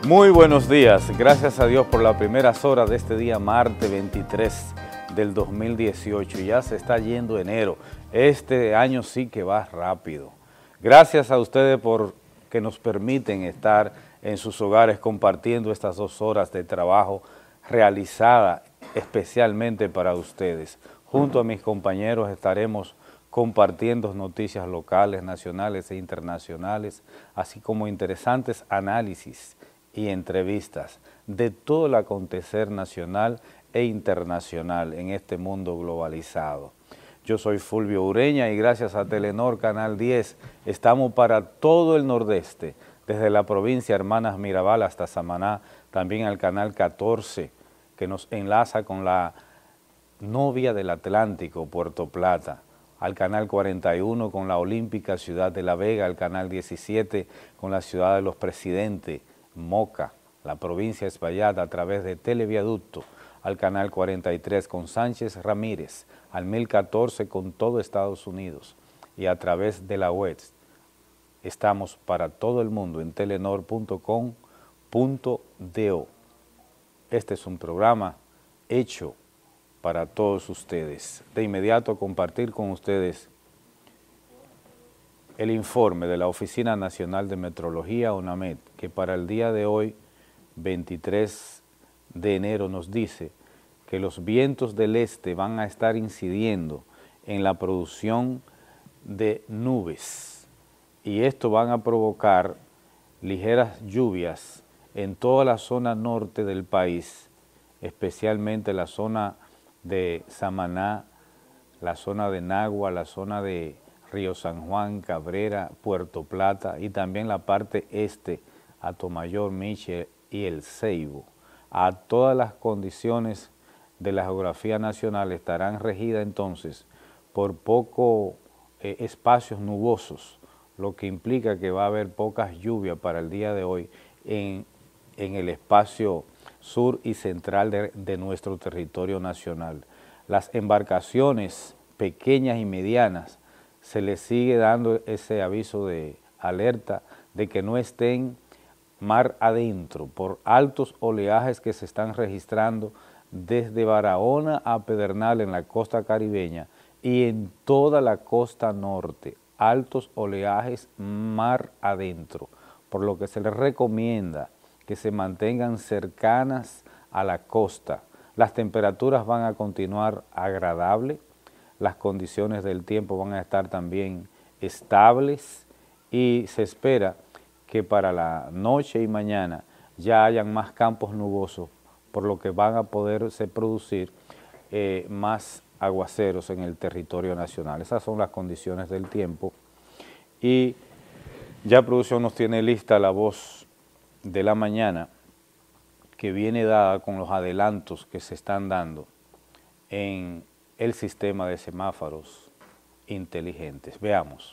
Muy buenos días, gracias a Dios por las primeras horas de este día martes 23 del 2018. Ya se está yendo enero, este año sí que va rápido. Gracias a ustedes por que nos permiten estar en sus hogares compartiendo estas 2 horas de trabajo realizada especialmente para ustedes. Junto a mis compañeros estaremos compartiendo noticias locales, nacionales e internacionales, así como interesantes análisis y entrevistas de todo el acontecer nacional e internacional en este mundo globalizado. Yo soy Fulvio Ureña y gracias a Telenor Canal 10 estamos para todo el nordeste, desde la provincia Hermanas Mirabal hasta Samaná, también al Canal 14 que nos enlaza con la novia del Atlántico, Puerto Plata, al Canal 41 con la olímpica Ciudad de La Vega, al Canal 17 con la Ciudad de los Presidentes, Moca, la provincia de Espaillat a través de Televiaducto, al Canal 43 con Sánchez Ramírez, al 1014 con todo Estados Unidos y a través de la web. Estamos para todo el mundo en telenor.com.do. Este es un programa hecho para todos ustedes. De inmediato compartir con ustedes el informe de la Oficina Nacional de Meteorología, ONAMED, que para el día de hoy, 23 de enero, nos dice que los vientos del este van a estar incidiendo en la producción de nubes y esto van a provocar ligeras lluvias en toda la zona norte del país, especialmente la zona de Samaná, la zona de Nagua, la zona de Río San Juan, Cabrera, Puerto Plata y también la parte este, Atomayor, Miche y El Ceibo. A todas las condiciones de la geografía nacional estarán regidas entonces por pocos espacios nubosos, lo que implica que va a haber pocas lluvias para el día de hoy en el espacio sur y central de nuestro territorio nacional. Las embarcaciones pequeñas y medianas se les sigue dando ese aviso de alerta de que no estén mar adentro por altos oleajes que se están registrando desde Barahona a Pedernal en la costa caribeña y en toda la costa norte, altos oleajes mar adentro, por lo que se les recomienda que se mantengan cercanas a la costa. Las temperaturas van a continuar agradables, las condiciones del tiempo van a estar también estables y se espera que para la noche y mañana ya hayan más campos nubosos, por lo que van a poderse producir más aguaceros en el territorio nacional. Esas son las condiciones del tiempo y ya producción nos tiene lista la voz de la mañana que viene dada con los adelantos que se están dando en el sistema de semáforos inteligentes. Veamos.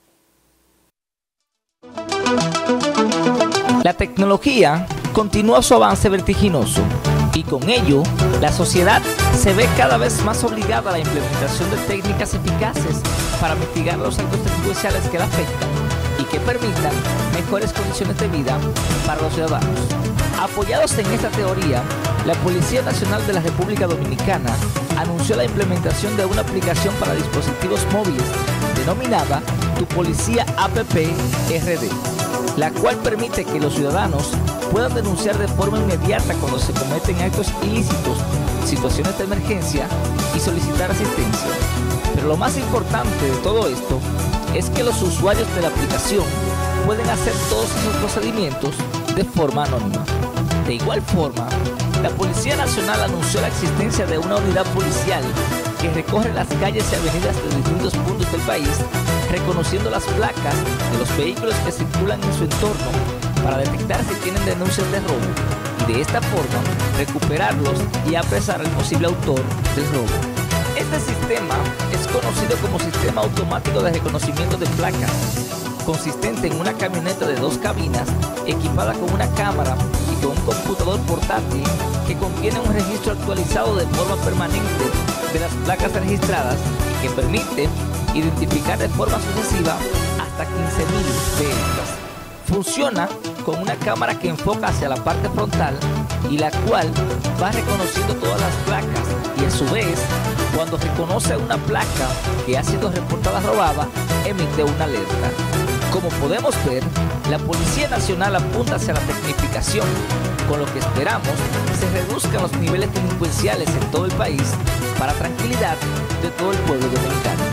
La tecnología continúa su avance vertiginoso y con ello la sociedad se ve cada vez más obligada a la implementación de técnicas eficaces para mitigar los actos delincuenciales que la afectan y que permitan mejores condiciones de vida para los ciudadanos. Apoyados en esta teoría, la Policía Nacional de la República Dominicana anunció la implementación de una aplicación para dispositivos móviles denominada Tu Policía App RD, la cual permite que los ciudadanos puedan denunciar de forma inmediata cuando se cometen actos ilícitos, situaciones de emergencia y solicitar asistencia. Pero lo más importante de todo esto es que los usuarios de la aplicación pueden hacer todos esos procedimientos de forma anónima. De igual forma, la Policía Nacional anunció la existencia de una unidad policial que recorre las calles y avenidas de distintos puntos del país, reconociendo las placas de los vehículos que circulan en su entorno para detectar si tienen denuncias de robo y de esta forma recuperarlos y apresar al posible autor del robo. Este sistema es conocido como Sistema Automático de Reconocimiento de Placas, consistente en una camioneta de 2 cabinas equipada con una cámara y con un computador portátil que contiene un registro actualizado de forma permanente de las placas registradas y que permite identificar de forma sucesiva hasta 15.000 de estas. Funciona con una cámara que enfoca hacia la parte frontal y la cual va reconociendo todas las placas y a su vez, cuando reconoce una placa que ha sido reportada robada, emite una alerta. Como podemos ver, la Policía Nacional apunta hacia la tecnificación, con lo que esperamos se reduzcan los niveles delincuenciales en todo el país para tranquilidad de todo el pueblo dominicano.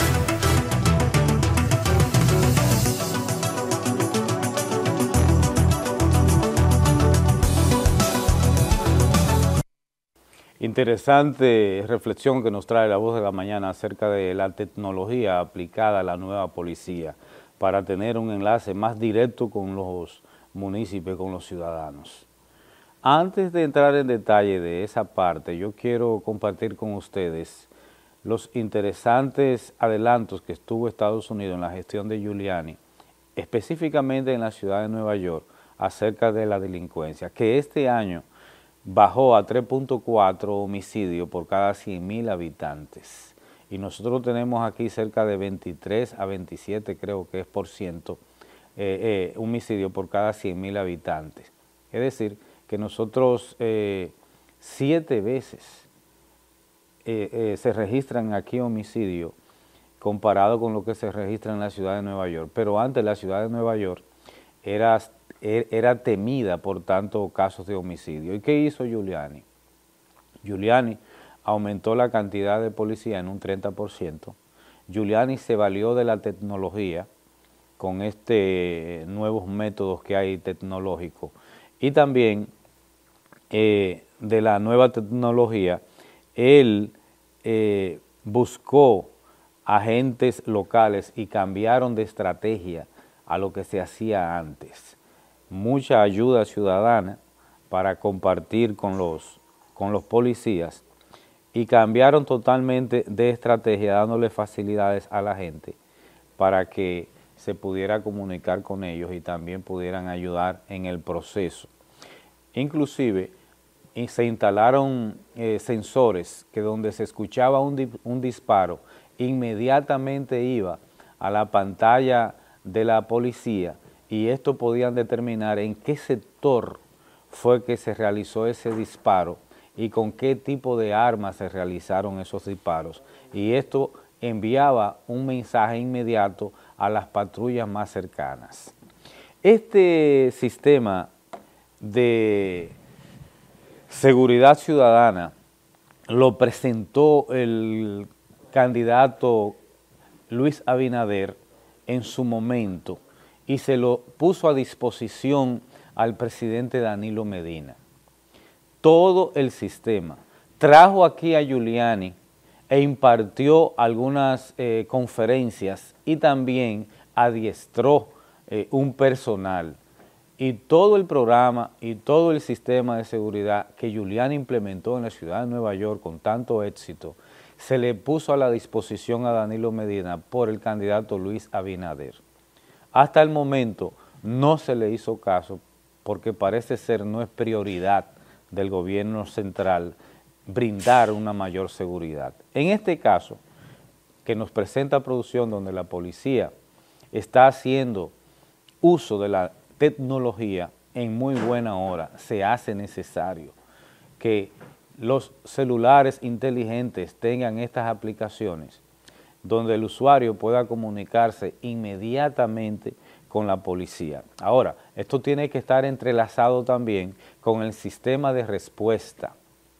Interesante reflexión que nos trae La Voz de la Mañana acerca de la tecnología aplicada a la nueva policía para tener un enlace más directo con los municipios, con los ciudadanos. Antes de entrar en detalle de esa parte, yo quiero compartir con ustedes los interesantes adelantos que tuvo Estados Unidos en la gestión de Giuliani, específicamente en la ciudad de Nueva York, acerca de la delincuencia, que este año bajó a 3.4 homicidios por cada 100.000 habitantes. Y nosotros tenemos aquí cerca de 23 a 27, creo que es por ciento, homicidio por cada 100.000 habitantes. Es decir, que nosotros 7 veces se registran aquí homicidios comparado con lo que se registra en la ciudad de Nueva York. Pero antes la ciudad de Nueva York era temida por tantos casos de homicidio. ¿Y qué hizo Giuliani? Giuliani aumentó la cantidad de policía en un 30%. Giuliani se valió de la tecnología con nuevos métodos que hay tecnológicos y también de la nueva tecnología, él buscó agentes locales y cambiaron de estrategia a lo que se hacía antes. Mucha ayuda ciudadana para compartir con los policías y cambiaron totalmente de estrategia dándole facilidades a la gente para que se pudiera comunicar con ellos y también pudieran ayudar en el proceso. Inclusive se instalaron sensores que donde se escuchaba un disparo inmediatamente iba a la pantalla de la policía y esto podían determinar en qué sector fue que se realizó ese disparo y con qué tipo de armas se realizaron esos disparos. Y esto enviaba un mensaje inmediato a las patrullas más cercanas. Este sistema de seguridad ciudadana lo presentó el candidato Luis Abinader en su momento y se lo puso a disposición al presidente Danilo Medina. Todo el sistema. Trajo aquí a Giuliani e impartió algunas conferencias y también adiestró un personal. Y todo el programa y todo el sistema de seguridad que Giuliani implementó en la ciudad de Nueva York con tanto éxito, se le puso a la disposición a Danilo Medina por el candidato Luis Abinader. Hasta el momento no se le hizo caso porque parece ser no es prioridad del gobierno central brindar una mayor seguridad. En este caso, que nos presenta producción donde la policía está haciendo uso de la tecnología en muy buena hora, se hace necesario que los celulares inteligentes tengan estas aplicaciones donde el usuario pueda comunicarse inmediatamente con la policía. Ahora, esto tiene que estar entrelazado también con el sistema de respuesta.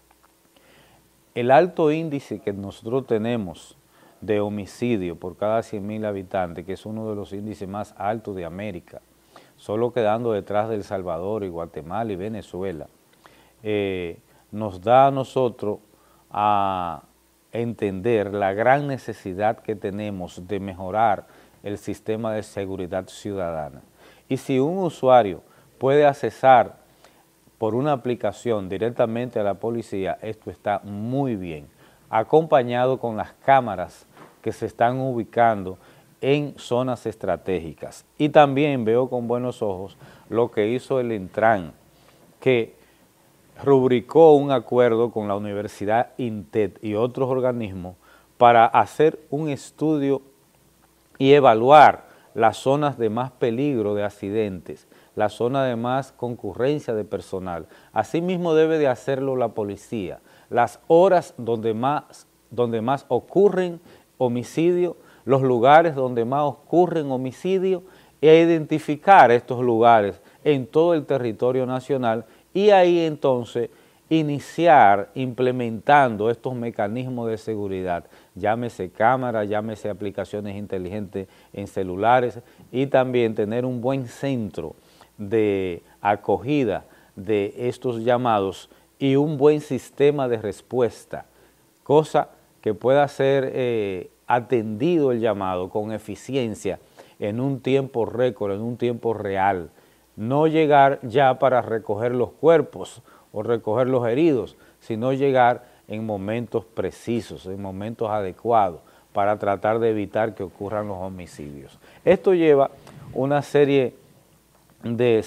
El alto índice que nosotros tenemos de homicidio por cada 100.000 habitantes, que es uno de los índices más altos de América, solo quedando detrás de El Salvador y Guatemala y Venezuela, nos da a nosotros a entender la gran necesidad que tenemos de mejorar el sistema de seguridad ciudadana. Y si un usuario puede accesar por una aplicación directamente a la policía, esto está muy bien, acompañado con las cámaras que se están ubicando en zonas estratégicas. Y también veo con buenos ojos lo que hizo el Intran, que rubricó un acuerdo con la Universidad INTED y otros organismos para hacer un estudio y evaluar las zonas de más peligro de accidentes, la zona de más concurrencia de personal. Asimismo debe de hacerlo la policía. Las horas donde más ocurren homicidios, los lugares donde más ocurren homicidios, e identificar estos lugares en todo el territorio nacional y ahí entonces iniciar implementando estos mecanismos de seguridad, llámese cámara, llámese aplicaciones inteligentes en celulares y también tener un buen centro de acogida de estos llamados y un buen sistema de respuesta, cosa que pueda ser atendido el llamado con eficiencia en un tiempo récord, en un tiempo real, no llegar ya para recoger los cuerpos o recoger los heridos, sino llegar en momentos precisos, en momentos adecuados, para tratar de evitar que ocurran los homicidios. Esto lleva una serie de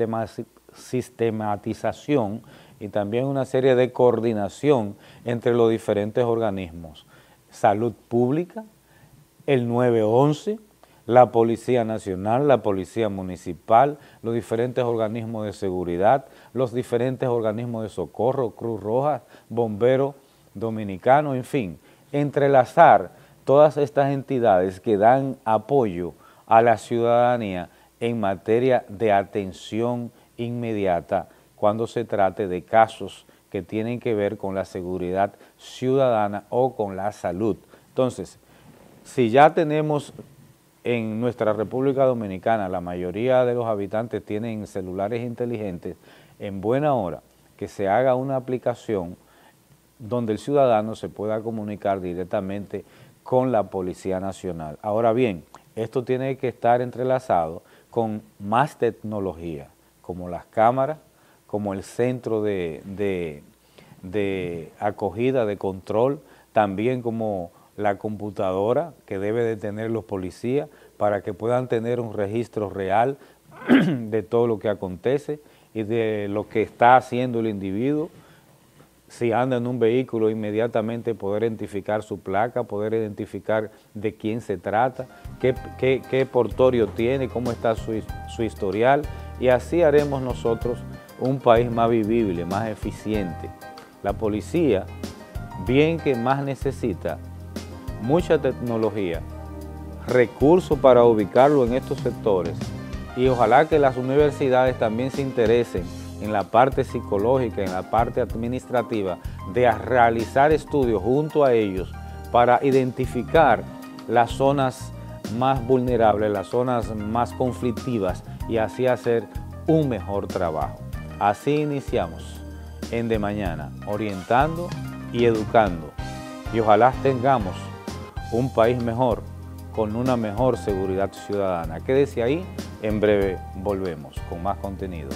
sistematización y también una serie de coordinación entre los diferentes organismos. Salud Pública, el 911, la Policía Nacional, la Policía Municipal, los diferentes organismos de seguridad, los diferentes organismos de socorro, Cruz Roja, Bomberos Dominicanos, en fin, entrelazar todas estas entidades que dan apoyo a la ciudadanía en materia de atención inmediata cuando se trate de casos que tienen que ver con la seguridad ciudadana o con la salud. Entonces, si ya tenemos en nuestra República Dominicana, la mayoría de los habitantes tienen celulares inteligentes, en buena hora que se haga una aplicación donde el ciudadano se pueda comunicar directamente con la Policía Nacional. Ahora bien, esto tiene que estar entrelazado con más tecnología, como las cámaras, como el centro de acogida, de control, también como la computadora que debe de tener los policías para que puedan tener un registro real de todo lo que acontece y de lo que está haciendo el individuo. Si anda en un vehículo, inmediatamente poder identificar su placa, poder identificar de quién se trata, qué portorio tiene, cómo está su historial, y así haremos nosotros un país más vivible, más eficiente. La policía, bien que más necesita mucha tecnología, recursos para ubicarlo en estos sectores, y ojalá que las universidades también se interesen en la parte psicológica, en la parte administrativa, de realizar estudios junto a ellos para identificar las zonas más vulnerables, las zonas más conflictivas y así hacer un mejor trabajo. Así iniciamos en De Mañana, orientando y educando, y ojalá tengamos un país mejor, con una mejor seguridad ciudadana. Quédese ahí, en breve volvemos con más contenido.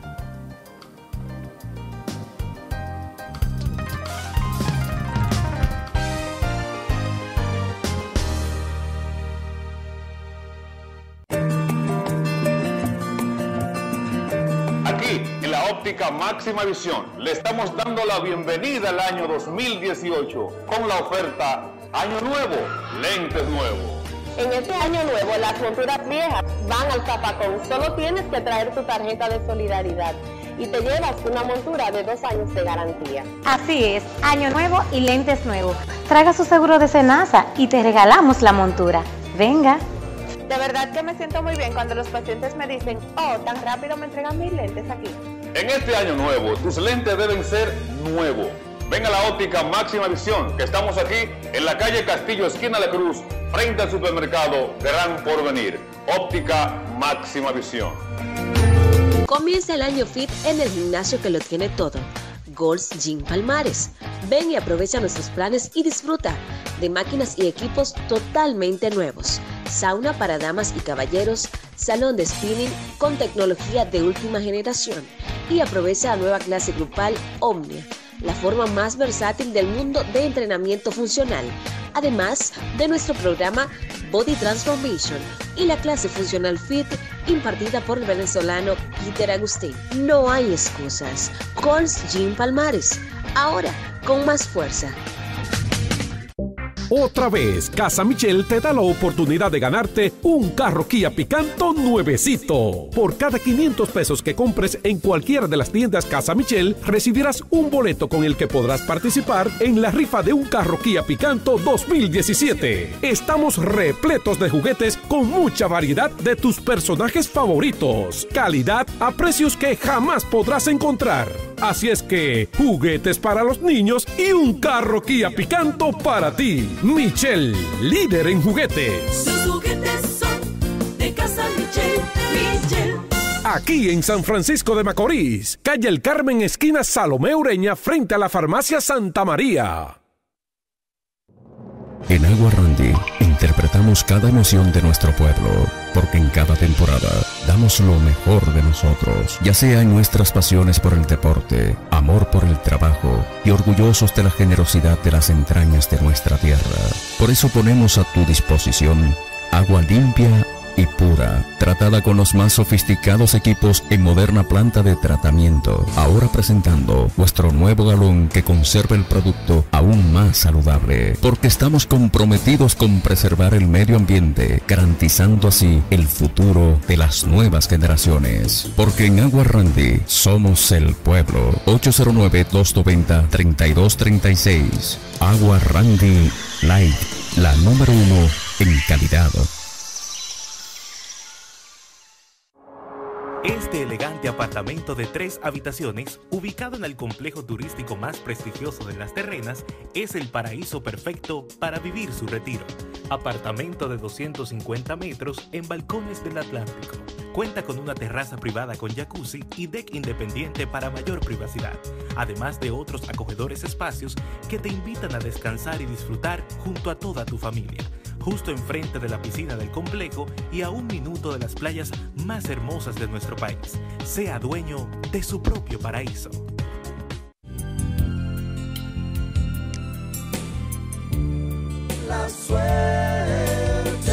Aquí, en la óptica Máxima Visión, le estamos dando la bienvenida al año 2018 con la oferta Año Nuevo, lentes nuevos. En este año nuevo, las monturas viejas van al zapacón. Solo tienes que traer tu tarjeta de solidaridad y te llevas una montura de 2 años de garantía. Así es, año nuevo y lentes nuevos. Traiga su seguro de Senasa y te regalamos la montura. Venga. De verdad que me siento muy bien cuando los pacientes me dicen, oh, tan rápido me entregan mis lentes aquí. En este año nuevo, tus lentes deben ser nuevos. Ven a la óptica Máxima Visión, que estamos aquí en la calle Castillo, esquina La Cruz, frente al supermercado Gran Porvenir. Óptica Máxima Visión. Comienza el año fit en el gimnasio que lo tiene todo. Gold's Gym Palmares. Ven y aprovecha nuestros planes y disfruta de máquinas y equipos totalmente nuevos. Sauna para damas y caballeros, salón de spinning con tecnología de última generación y aprovecha la nueva clase grupal Omnia, la forma más versátil del mundo de entrenamiento funcional, además de nuestro programa Body Transformation y la clase funcional Fit impartida por el venezolano Peter Agustín. No hay excusas. Gold's Gym Palmares, ahora con más fuerza. Otra vez, Casa Michel te da la oportunidad de ganarte un carro Kia Picanto nuevecito. Por cada 500 pesos que compres en cualquiera de las tiendas Casa Michel, recibirás un boleto con el que podrás participar en la rifa de un carro Kia Picanto 2017. Estamos repletos de juguetes con mucha variedad de tus personajes favoritos. Calidad a precios que jamás podrás encontrar. Así es que, juguetes para los niños y un carro Kia Picanto para ti. Michel, líder en juguetes. Los juguetes son de Casa Michel, Michel. Aquí en San Francisco de Macorís, calle El Carmen, esquina Salomé Ureña, frente a la farmacia Santa María. En Agua Randy interpretamos cada emoción de nuestro pueblo, porque en cada temporada damos lo mejor de nosotros, ya sea en nuestras pasiones por el deporte, amor por el trabajo y orgullosos de la generosidad de las entrañas de nuestra tierra. Por eso ponemos a tu disposición agua limpia y pura, tratada con los más sofisticados equipos en moderna planta de tratamiento. Ahora presentando nuestro nuevo galón que conserva el producto aún más saludable, porque estamos comprometidos con preservar el medio ambiente, garantizando así el futuro de las nuevas generaciones. Porque en Agua Randy somos el pueblo. 809-290-3236. Agua Randy Light, la número 1 en calidad. Este elegante apartamento de 3 habitaciones, ubicado en el complejo turístico más prestigioso de Las Terrenas, es el paraíso perfecto para vivir su retiro. Apartamento de 250 metros en balcones del Atlántico. Cuenta con una terraza privada con jacuzzi y deck independiente para mayor privacidad, además de otros acogedores espacios que te invitan a descansar y disfrutar junto a toda tu familia. Justo enfrente de la piscina del complejo y a 1 minuto de las playas más hermosas de nuestro país. Sea dueño de su propio paraíso. La suerte.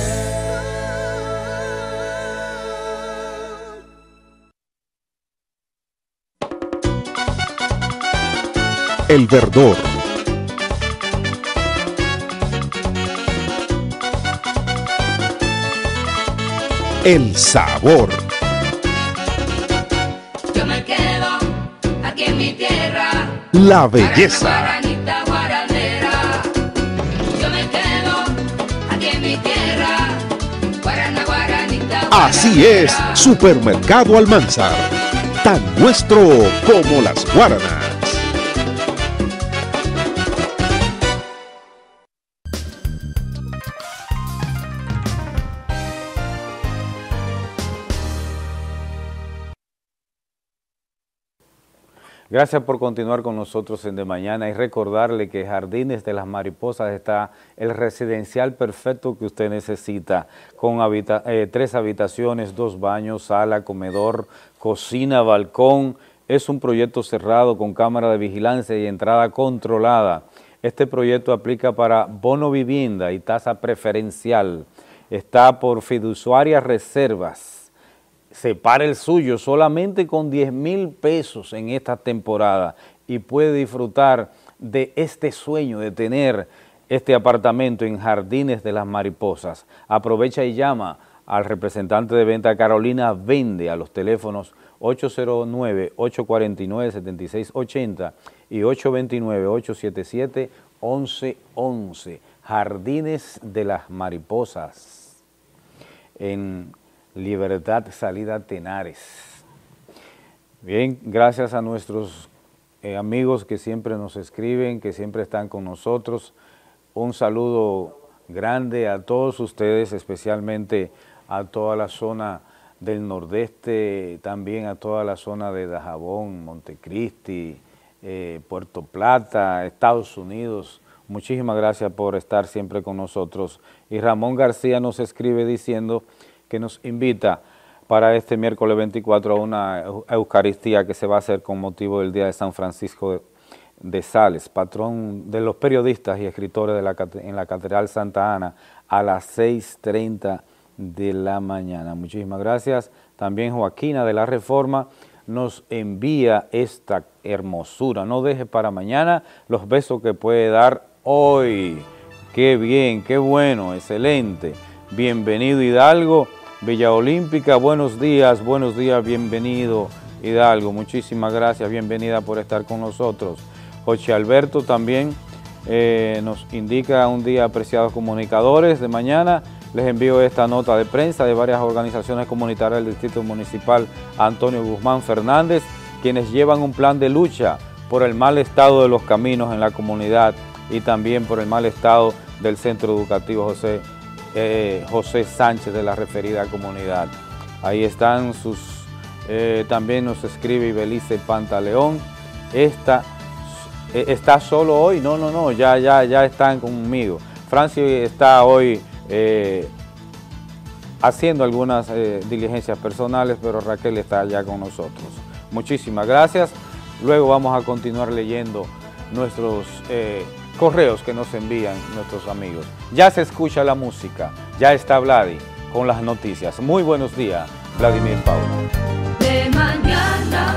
El Verdor. El sabor. Yo me quedo aquí en mi tierra. La belleza. Guaranita, guaranera. Yo me quedo aquí en mi tierra. Guarana, guaranita. Así es, Supermercado Almanzar. Tan nuestro como las guaranas. Gracias por continuar con nosotros en De Mañana y recordarle que Jardines de las Mariposas está el residencial perfecto que usted necesita, con 3 habitaciones, 2 baños, sala, comedor, cocina, balcón. Es un proyecto cerrado con cámara de vigilancia y entrada controlada. Este proyecto aplica para bono vivienda y tasa preferencial. Está por fiduciarias reservas. Separa el suyo solamente con 10,000 pesos en esta temporada y puede disfrutar de este sueño de tener este apartamento en Jardines de las Mariposas. Aprovecha y llama al representante de venta Carolina Vende a los teléfonos 809-849-7680 y 829-877-1111. Jardines de las Mariposas en Libertad Salida Tenares. Bien, gracias a nuestros amigos que siempre nos escriben, que siempre están con nosotros. Un saludo grande a todos ustedes, especialmente a toda la zona del nordeste, también a toda la zona de Dajabón, Montecristi, Puerto Plata, Estados Unidos. Muchísimas gracias por estar siempre con nosotros. Y Ramón García nos escribe diciendo que nos invita para este miércoles 24 a una Eucaristía que se va a hacer con motivo del Día de San Francisco de Sales, patrón de los periodistas y escritores en la Catedral Santa Ana, a las 6:30 de la mañana. Muchísimas gracias. También Joaquina de la Reforma nos envía esta hermosura. No deje para mañana los besos que puede dar hoy. Qué bien, qué bueno, excelente. Bienvenido Hidalgo, Villa Olímpica, buenos días, bienvenido Hidalgo. Muchísimas gracias, bienvenida por estar con nosotros. José Alberto también nos indica un día, apreciados comunicadores, de mañana. Les envío esta nota de prensa de varias organizaciones comunitarias del Distrito Municipal Antonio Guzmán Fernández, quienes llevan un plan de lucha por el mal estado de los caminos en la comunidad y también por el mal estado del centro educativo José Sánchez de la referida comunidad. Ahí están sus, también nos escribe Ibelice Pantaleón, ¿está solo hoy? No, ya están conmigo. Francis está hoy haciendo algunas diligencias personales, pero Raquel está ya con nosotros. Muchísimas gracias. Luego vamos a continuar leyendo nuestros correos que nos envían nuestros amigos. Ya se escucha la música, ya está Vladi con las noticias. Muy buenos días, Vladimir Paula. De mañana.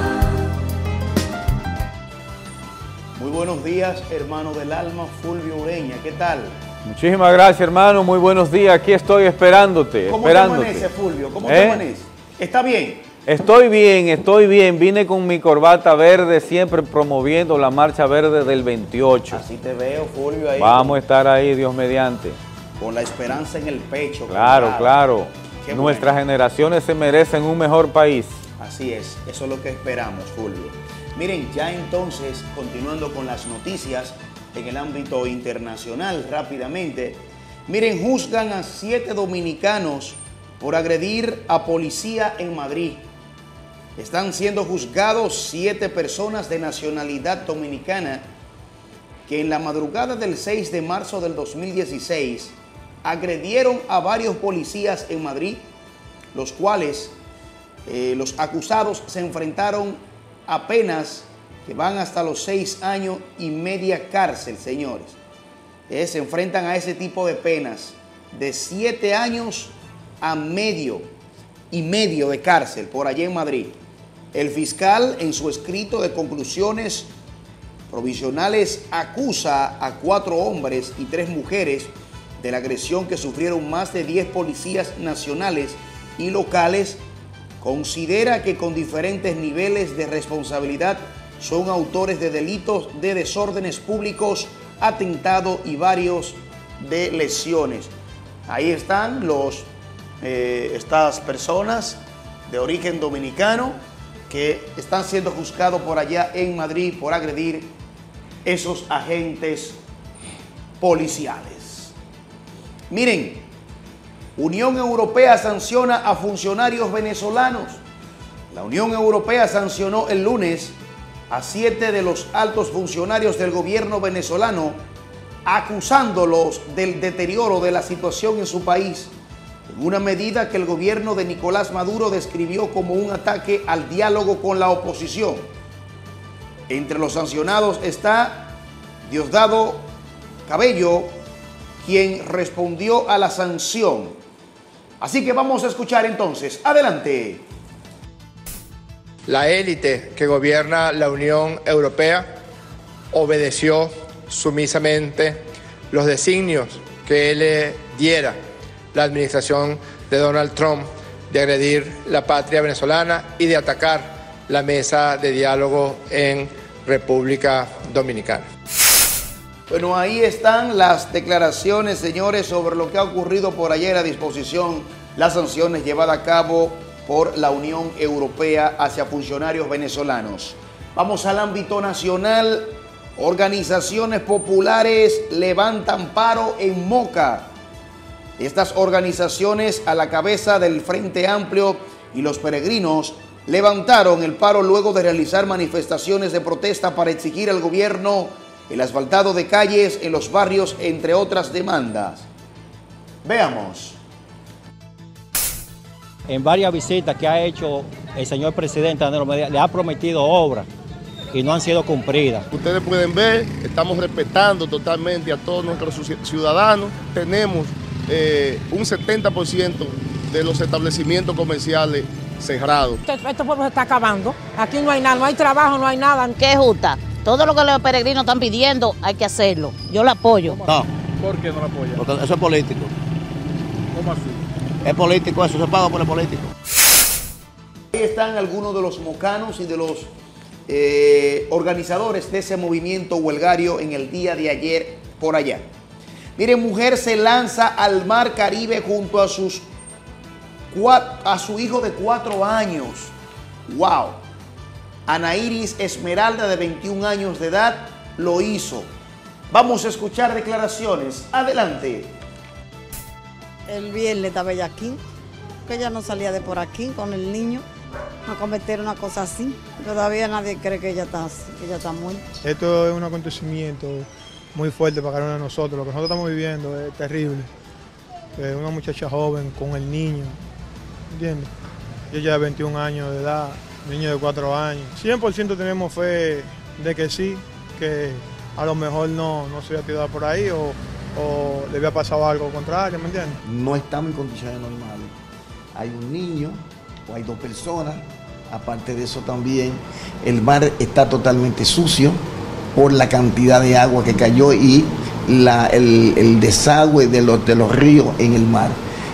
Muy buenos días, hermano del alma, Fulvio Ureña, ¿qué tal? Muchísimas gracias, hermano, muy buenos días, aquí estoy esperándote. ¿Cómo te amanece, Fulvio? ¿Cómo te amanece? ¿Está bien? Estoy bien, vine con mi corbata verde, siempre promoviendo la marcha verde del 28. Así te veo, Fulvio, ahí. Vamos a estar ahí, Dios mediante. Con la esperanza en el pecho. Claro. Qué Nuestras generaciones se merecen un mejor país. Así es, eso es lo que esperamos, Fulvio. Miren, ya entonces, continuando con las noticias en el ámbito internacional, rápidamente. Miren, juzgan a 7 dominicanos por agredir a policía en Madrid. Están siendo juzgados 7 personas de nacionalidad dominicana que en la madrugada del 6 de marzo del 2016 agredieron a varios policías en Madrid, los cuales los acusados se enfrentaron a penas que van hasta los 6 años y media cárcel, señores. Se enfrentan a ese tipo de penas de 7 años a medio de cárcel por allá en Madrid. El fiscal, en su escrito de conclusiones provisionales, acusa a 4 hombres y 3 mujeres de la agresión que sufrieron más de 10 policías nacionales y locales. Considera que con diferentes niveles de responsabilidad son autores de delitos de desórdenes públicos, atentado y varios de lesiones. Ahí están estas personas de origen dominicano que están siendo juzgados por allá en Madrid por agredir esos agentes policiales. Miren, Unión Europea sanciona a funcionarios venezolanos. La Unión Europea sancionó el lunes a 7 de los altos funcionarios del gobierno venezolano, acusándolos del deterioro de la situación en su país, en una medida que el gobierno de Nicolás Maduro describió como un ataque al diálogo con la oposición. Entre los sancionados está Diosdado Cabello, quien respondió a la sanción. Así que vamos a escuchar entonces. Adelante. La élite que gobierna la Unión Europea obedeció sumisamente los designios que le diera la administración de Donald Trump de agredir la patria venezolana y de atacar la mesa de diálogo en República Dominicana. Bueno, ahí están las declaraciones, señores, sobre lo que ha ocurrido por ayer a disposición, las sanciones llevadas a cabo por la Unión Europea hacia funcionarios venezolanos. Vamos al ámbito nacional. Organizaciones populares levantan paro en Moca. Estas organizaciones, a la cabeza del Frente Amplio y los peregrinos, levantaron el paro luego de realizar manifestaciones de protesta para exigir al gobierno el asfaltado de calles en los barrios, entre otras demandas. Veamos. En varias visitas que ha hecho el señor presidente Danilo Medina, le ha prometido obras y no han sido cumplidas. Ustedes pueden ver, estamos respetando totalmente a todos nuestros ciudadanos. Tenemos un 70% de los establecimientos comerciales cerrados. Este pueblo se está acabando. Aquí no hay nada, no hay trabajo, no hay nada. ¿Qué es justa? Todo lo que los peregrinos están pidiendo hay que hacerlo. Yo lo apoyo. No, ¿Por qué no la apoya? Porque eso es político. ¿Cómo así? Es político, eso se paga por el político. Ahí están algunos de los mocanos y de los organizadores de ese movimiento huelgario en el día de ayer por allá. Miren, mujer se lanza al mar Caribe junto a su hijo de 4 años. ¡Wow! Anairis Esmeralda, de 21 años de edad, lo hizo. Vamos a escuchar declaraciones. Adelante. El viernes estaba ella aquí, que ella no salía de por aquí con el niño a cometer una cosa así. Todavía nadie cree que ella está así, que ella está muerta. Esto es un acontecimiento muy fuerte para cada uno de nosotros. Lo que nosotros estamos viviendo es terrible. Una muchacha joven con el niño, ¿entiendes? Ella de 21 años de edad, niño de 4 años. 100% tenemos fe de que sí, que a lo mejor no se había tirado por ahí o le había pasado algo contrario, ¿me entiendes? No estamos en condiciones normales. Hay un niño o hay 2 personas. Aparte de eso también, el mar está totalmente sucio por la cantidad de agua que cayó y el desagüe de los ríos en el mar.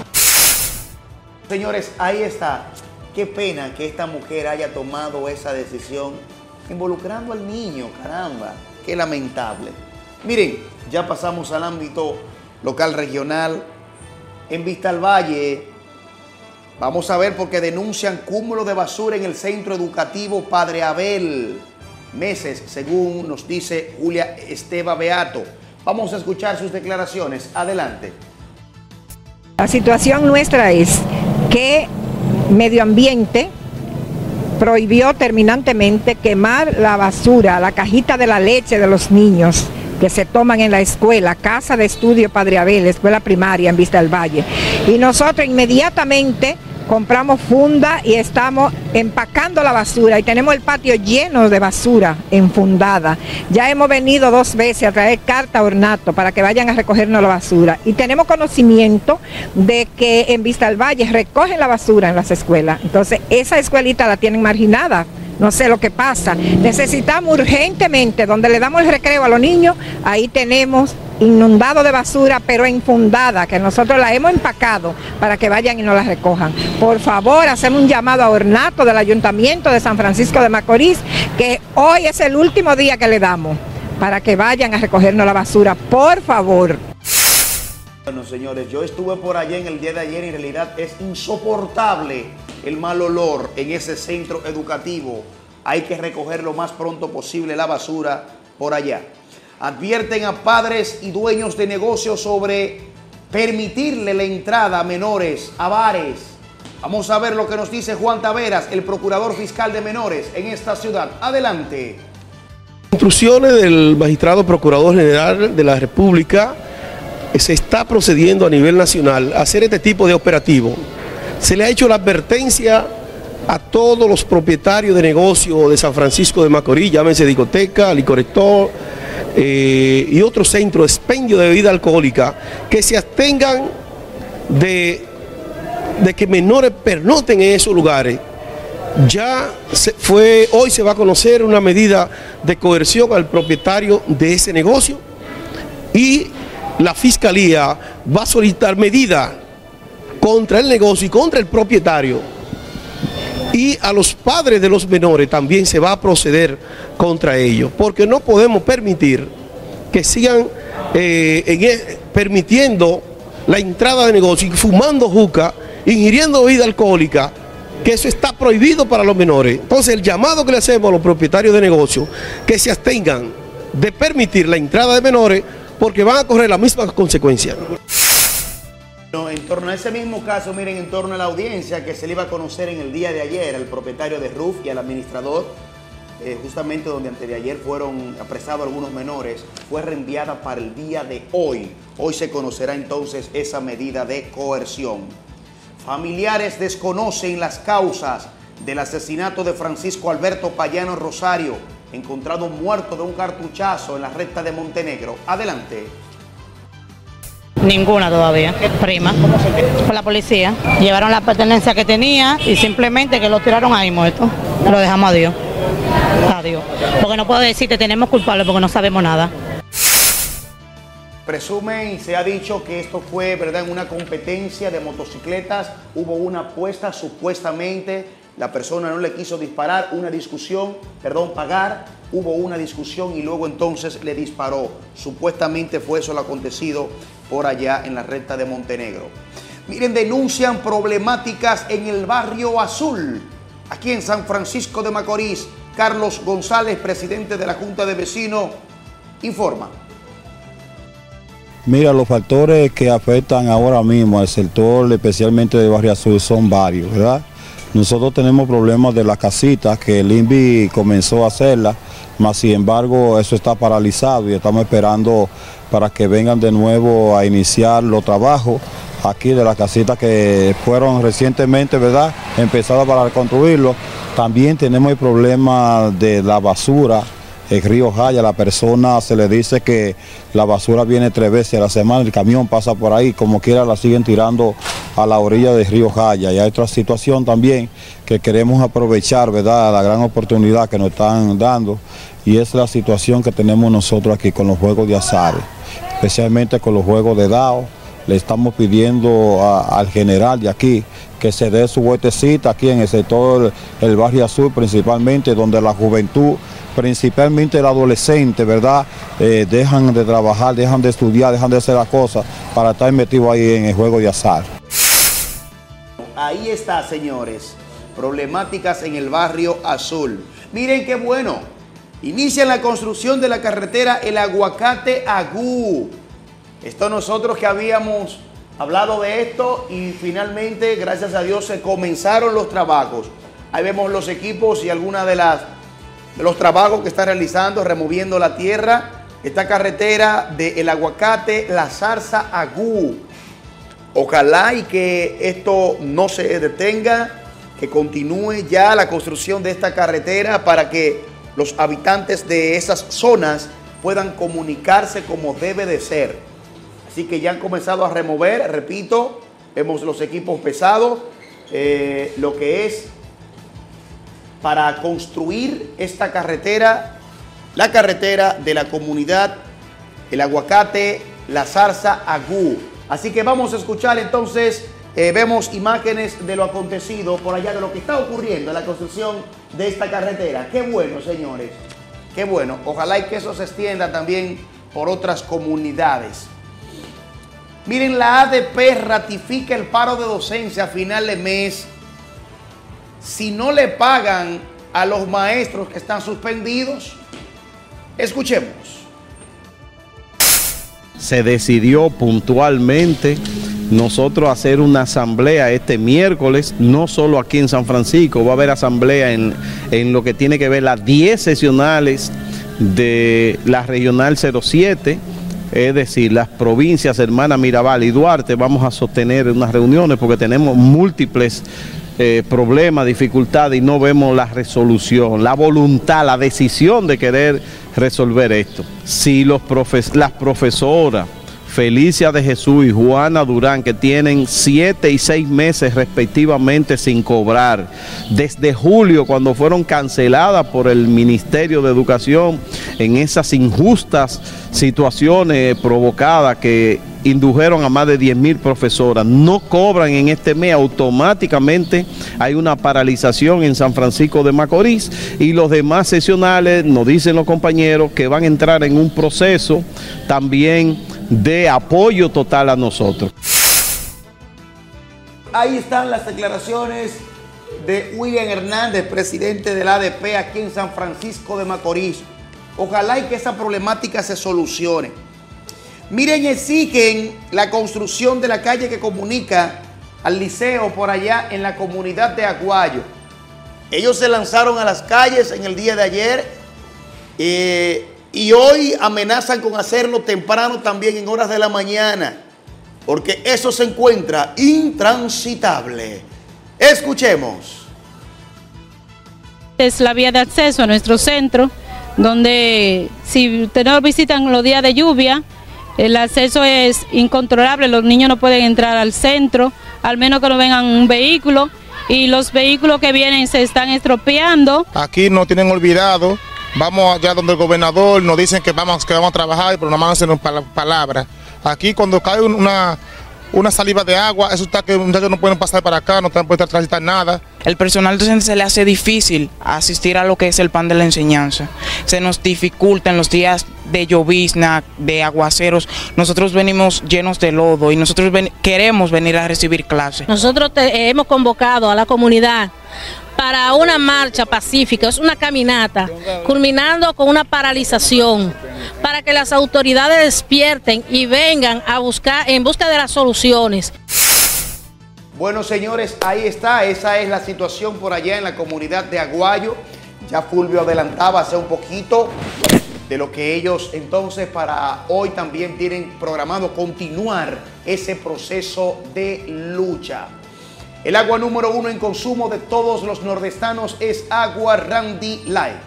Señores, ahí está. Qué pena que esta mujer haya tomado esa decisión involucrando al niño, caramba. Qué lamentable. Miren, ya pasamos al ámbito local regional. En Vistalvalle, vamos a ver porque denuncian cúmulo de basura en el centro educativo Padre Abel. Meses, según nos dice Julia Esteva Beato. Vamos a escuchar sus declaraciones. Adelante. La situación nuestra es que Medio Ambiente prohibió terminantemente quemar la basura, la cajita de la leche de los niños que se toman en la escuela, Casa de Estudio Padre Abel, escuela primaria en Vistalvalle. Y nosotros inmediatamente compramos funda y estamos empacando la basura y tenemos el patio lleno de basura enfundada. Ya hemos venido 2 veces a traer carta a Ornato para que vayan a recogernos la basura y tenemos conocimiento de que en Vistalvalle recogen la basura en las escuelas. Entonces esa escuelita la tienen marginada. No sé lo que pasa. Necesitamos urgentemente, donde le damos el recreo a los niños, ahí tenemos inundado de basura, pero enfundada, que nosotros la hemos empacado para que vayan y nos la recojan. Por favor, hacemos un llamado a Ornato del Ayuntamiento de San Francisco de Macorís, que hoy es el último día que le damos, para que vayan a recogernos la basura, por favor. Bueno, señores, yo estuve por allá en el día de ayer y en realidad es insoportable el mal olor en ese centro educativo. Hay que recoger lo más pronto posible la basura por allá. Advierten a padres y dueños de negocios sobre permitirle la entrada a menores a bares. Vamos a ver lo que nos dice Juan Taveras, el procurador fiscal de menores en esta ciudad. Adelante. Instrucciones del magistrado procurador general de la República, se está procediendo a nivel nacional a hacer este tipo de operativo. Se le ha hecho la advertencia a todos los propietarios de negocios de San Francisco de Macorís, llámense discoteca, licorector y otros centros de expendio de bebida alcohólica, que se abstengan de que menores pernoten en esos lugares. Hoy se va a conocer una medida de coerción al propietario de ese negocio y la Fiscalía va a solicitar medidas contra el negocio y contra el propietario. Y a los padres de los menores también se va a proceder contra ellos, porque no podemos permitir que sigan permitiendo la entrada de negocio y fumando juca, ingiriendo bebida alcohólica, que eso está prohibido para los menores. Entonces el llamado que le hacemos a los propietarios de negocios, que se abstengan de permitir la entrada de menores, porque van a correr las mismas consecuencias. En torno a ese mismo caso, miren, en torno a la audiencia que se le iba a conocer en el día de ayer al propietario de RUF y al administrador, justamente donde antes de ayer fueron apresados algunos menores, fue reenviada para el día de hoy. Hoy se conocerá entonces esa medida de coerción. Familiares desconocen las causas del asesinato de Francisco Alberto Payano Rosario, encontrado muerto de un cartuchazo en la recta de Montenegro. Adelante. Ninguna todavía, prima, por la policía. Llevaron la pertenencia que tenía y simplemente que lo tiraron ahí muerto. Lo dejamos a Dios. Porque no puedo decirte tenemos culpables porque no sabemos nada. Presumen y se ha dicho que esto fue, ¿verdad?, en una competencia de motocicletas. Hubo una apuesta, supuestamente la persona no le quiso disparar, una discusión, pagar. Hubo una discusión y luego entonces le disparó. Supuestamente fue eso lo acontecido por allá en la recta de Montenegro. Miren, denuncian problemáticas en el barrio Azul, aquí en San Francisco de Macorís. Carlos González, presidente de la Junta de Vecinos, informa. Mira, los factores que afectan ahora mismo al sector, especialmente de Barrio Azul, son varios, ¿verdad? Nosotros tenemos problemas de las casitas, que el INVI comenzó a hacerlas, mas sin embargo eso está paralizado y estamos esperando para que vengan de nuevo a iniciar los trabajos aquí de las casitas que fueron recientemente, ¿verdad?, empezadas para construirlo. También tenemos el problema de la basura. El río Jaya, la persona se le dice que la basura viene 3 veces a la semana, el camión pasa por ahí, como quiera la siguen tirando a la orilla del río Jaya. Y hay otra situación también que queremos aprovechar, ¿verdad?, la gran oportunidad que nos están dando, y es la situación que tenemos nosotros aquí con los juegos de azar, especialmente con los juegos de dado. Le estamos pidiendo al general de aquí que se dé su vueltecita aquí en el sector el Barrio Azul, principalmente donde la juventud, principalmente el adolescente, ¿verdad?, dejan de trabajar, dejan de estudiar, dejan de hacer las cosas para estar metidos ahí en el juego de azar. Ahí está, señores, problemáticas en el Barrio Azul. Miren qué bueno, inician la construcción de la carretera El Aguacate Agú. Esto nosotros que habíamos hablado de esto y finalmente, gracias a Dios, se comenzaron los trabajos. Ahí vemos los equipos y algunas de los trabajos que están realizando, removiendo la tierra. Esta carretera de El Aguacate, La Zarza, Agú. Ojalá y que esto no se detenga, que continúe ya la construcción de esta carretera para que los habitantes de esas zonas puedan comunicarse como debe de ser. Así que ya han comenzado a remover, repito, vemos los equipos pesados, lo que es para construir esta carretera, la carretera de la comunidad El Aguacate, La Zarza, Agú. Así que vamos a escuchar entonces, vemos imágenes de lo acontecido por allá, de lo que está ocurriendo en la construcción de esta carretera. Qué bueno, señores, qué bueno. Ojalá y que eso se extienda también por otras comunidades. Miren, la ADP ratifica el paro de docencia a final de mes si no le pagan a los maestros que están suspendidos. Escuchemos. Se decidió puntualmente nosotros hacer una asamblea este miércoles, no solo aquí en San Francisco, va a haber asamblea en lo que tiene que ver las 10 sesionales de la Regional 07, es decir, las provincias hermanas Mirabal y Duarte. Vamos a sostener unas reuniones porque tenemos múltiples problemas, dificultades y no vemos la resolución, la voluntad, la decisión de querer resolver esto. Si las profesoras Felicia de Jesús y Juana Durán, que tienen 7 y 6 meses respectivamente sin cobrar, desde julio, cuando fueron canceladas por el Ministerio de Educación en esas injustas situaciones provocadas que indujeron a más de 10.000 profesoras, no cobran en este mes, automáticamente hay una paralización en San Francisco de Macorís, y los demás sesionales, nos dicen los compañeros, que van a entrar en un proceso también de apoyo total a nosotros. Ahí están las declaraciones de William Hernández, presidente del ADP aquí en San Francisco de Macorís. Ojalá y que esa problemática se solucione. Miren, exigen la construcción de la calle que comunica al liceo por allá en la comunidad de Aguayo. Ellos se lanzaron a las calles en el día de ayer y hoy amenazan con hacerlo temprano también en horas de la mañana, porque eso se encuentra intransitable. Escuchemos. Es la vía de acceso a nuestro centro, donde si ustedes nos visitan los días de lluvia, el acceso es incontrolable, los niños no pueden entrar al centro, al menos que no vengan un vehículo, y los vehículos que vienen se están estropeando. Aquí nos tienen olvidado, vamos allá donde el gobernador nos dicen que vamos a trabajar, pero no van a hacer palabras. Aquí cuando cae una saliva de agua, eso está que los muchachos no pueden pasar para acá, no pueden transitar nada. El personal docente se le hace difícil asistir a lo que es el pan de la enseñanza. Se nos dificulta en los días de llovizna, de aguaceros. Nosotros venimos llenos de lodo y nosotros queremos venir a recibir clases. Nosotros hemos convocado a la comunidad para una marcha pacífica, es una caminata, culminando con una paralización, para que las autoridades despierten y vengan a buscar, en busca de las soluciones. Bueno, señores, ahí está, esa es la situación por allá en la comunidad de Aguayo. Ya Fulvio adelantaba hace un poquito de lo que ellos entonces para hoy también tienen programado continuar ese proceso de lucha. El agua número 1 en consumo de todos los nordestanos es agua Randy Light,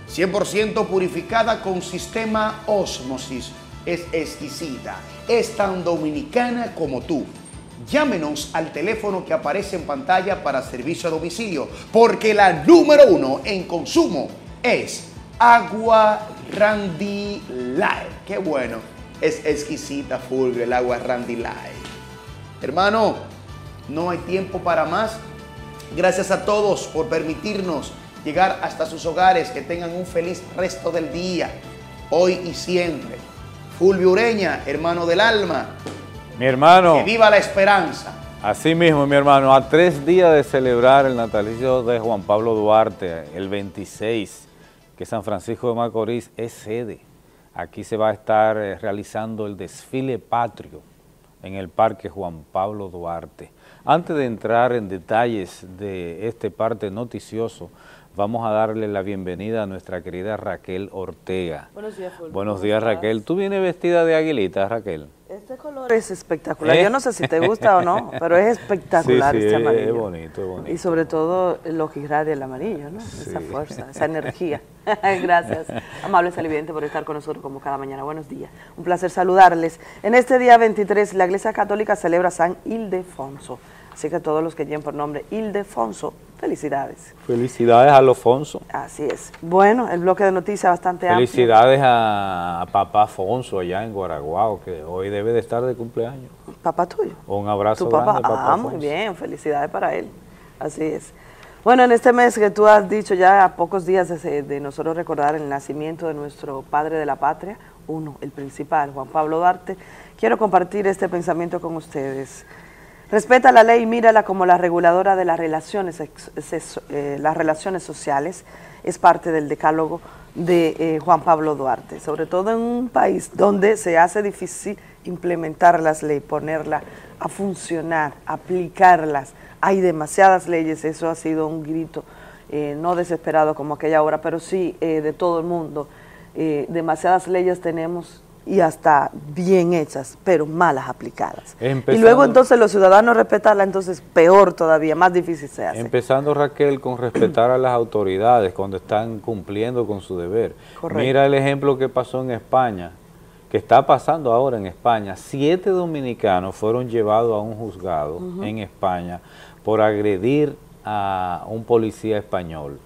100% purificada con sistema ósmosis. Es exquisita, es tan dominicana como tú. Llámenos al teléfono que aparece en pantalla para servicio a domicilio, porque la número 1 en consumo es agua Randy Light. Qué bueno, es exquisita, Fulvio, el agua Randy Light. Hermano, no hay tiempo para más. Gracias a todos por permitirnos llegar hasta sus hogares. Que tengan un feliz resto del día, hoy y siempre. Fulvio Ureña, hermano del alma. Mi hermano. Que viva la esperanza. Así mismo, mi hermano, a 3 días de celebrar el natalicio de Juan Pablo Duarte, el 26, que San Francisco de Macorís es sede. Aquí se va a estar realizando el desfile patrio en el Parque Juan Pablo Duarte. Antes de entrar en detalles de este parte noticioso, vamos a darle la bienvenida a nuestra querida Raquel Ortega. Buenos días, Fulvio. Buenos días, Raquel. ¿Tú vienes vestida de aguilita, Raquel? Este color es espectacular. Yo no sé si te gusta o no, pero es espectacular este amarillo. Es bonito, es bonito. Y sobre todo lo que irradia el amarillo, ¿no? Sí. Esa fuerza, esa energía. Gracias, amable televidente, por estar con nosotros como cada mañana. Buenos días. Un placer saludarles. En este día 23, la Iglesia Católica celebra San Ildefonso. Así que todos los que lleven por nombre Ildefonso, felicidades. Felicidades a Alfonso. Así es. Bueno, el bloque de noticias bastante amplio. Felicidades a papá Afonso allá en Guaraguao, que hoy debe de estar de cumpleaños. ¿Papá tuyo? Un abrazo ¿Tu papá? grande, papá Afonso. Muy bien, felicidades para él. Así es. Bueno, en este mes que tú has dicho, ya a pocos días de nosotros recordar el nacimiento de nuestro padre de la patria, el principal, Juan Pablo Duarte, quiero compartir este pensamiento con ustedes. Respeta la ley y mírala como la reguladora de las relaciones sociales. Es parte del decálogo de Juan Pablo Duarte, sobre todo en un país donde se hace difícil implementar las leyes, ponerlas a funcionar, aplicarlas. Hay demasiadas leyes, eso ha sido un grito, no desesperado como aquella hora, pero sí de todo el mundo. Demasiadas leyes tenemos y hasta bien hechas, pero malas aplicadas. Y luego entonces los ciudadanos respetarla, entonces peor todavía, más difícil se hace. Empezando, Raquel, con respetar a las autoridades cuando están cumpliendo con su deber. Correcto. Mira el ejemplo que pasó en España, que está pasando ahora en España. 7 dominicanos fueron llevados a un juzgado en España por agredir a un policía español.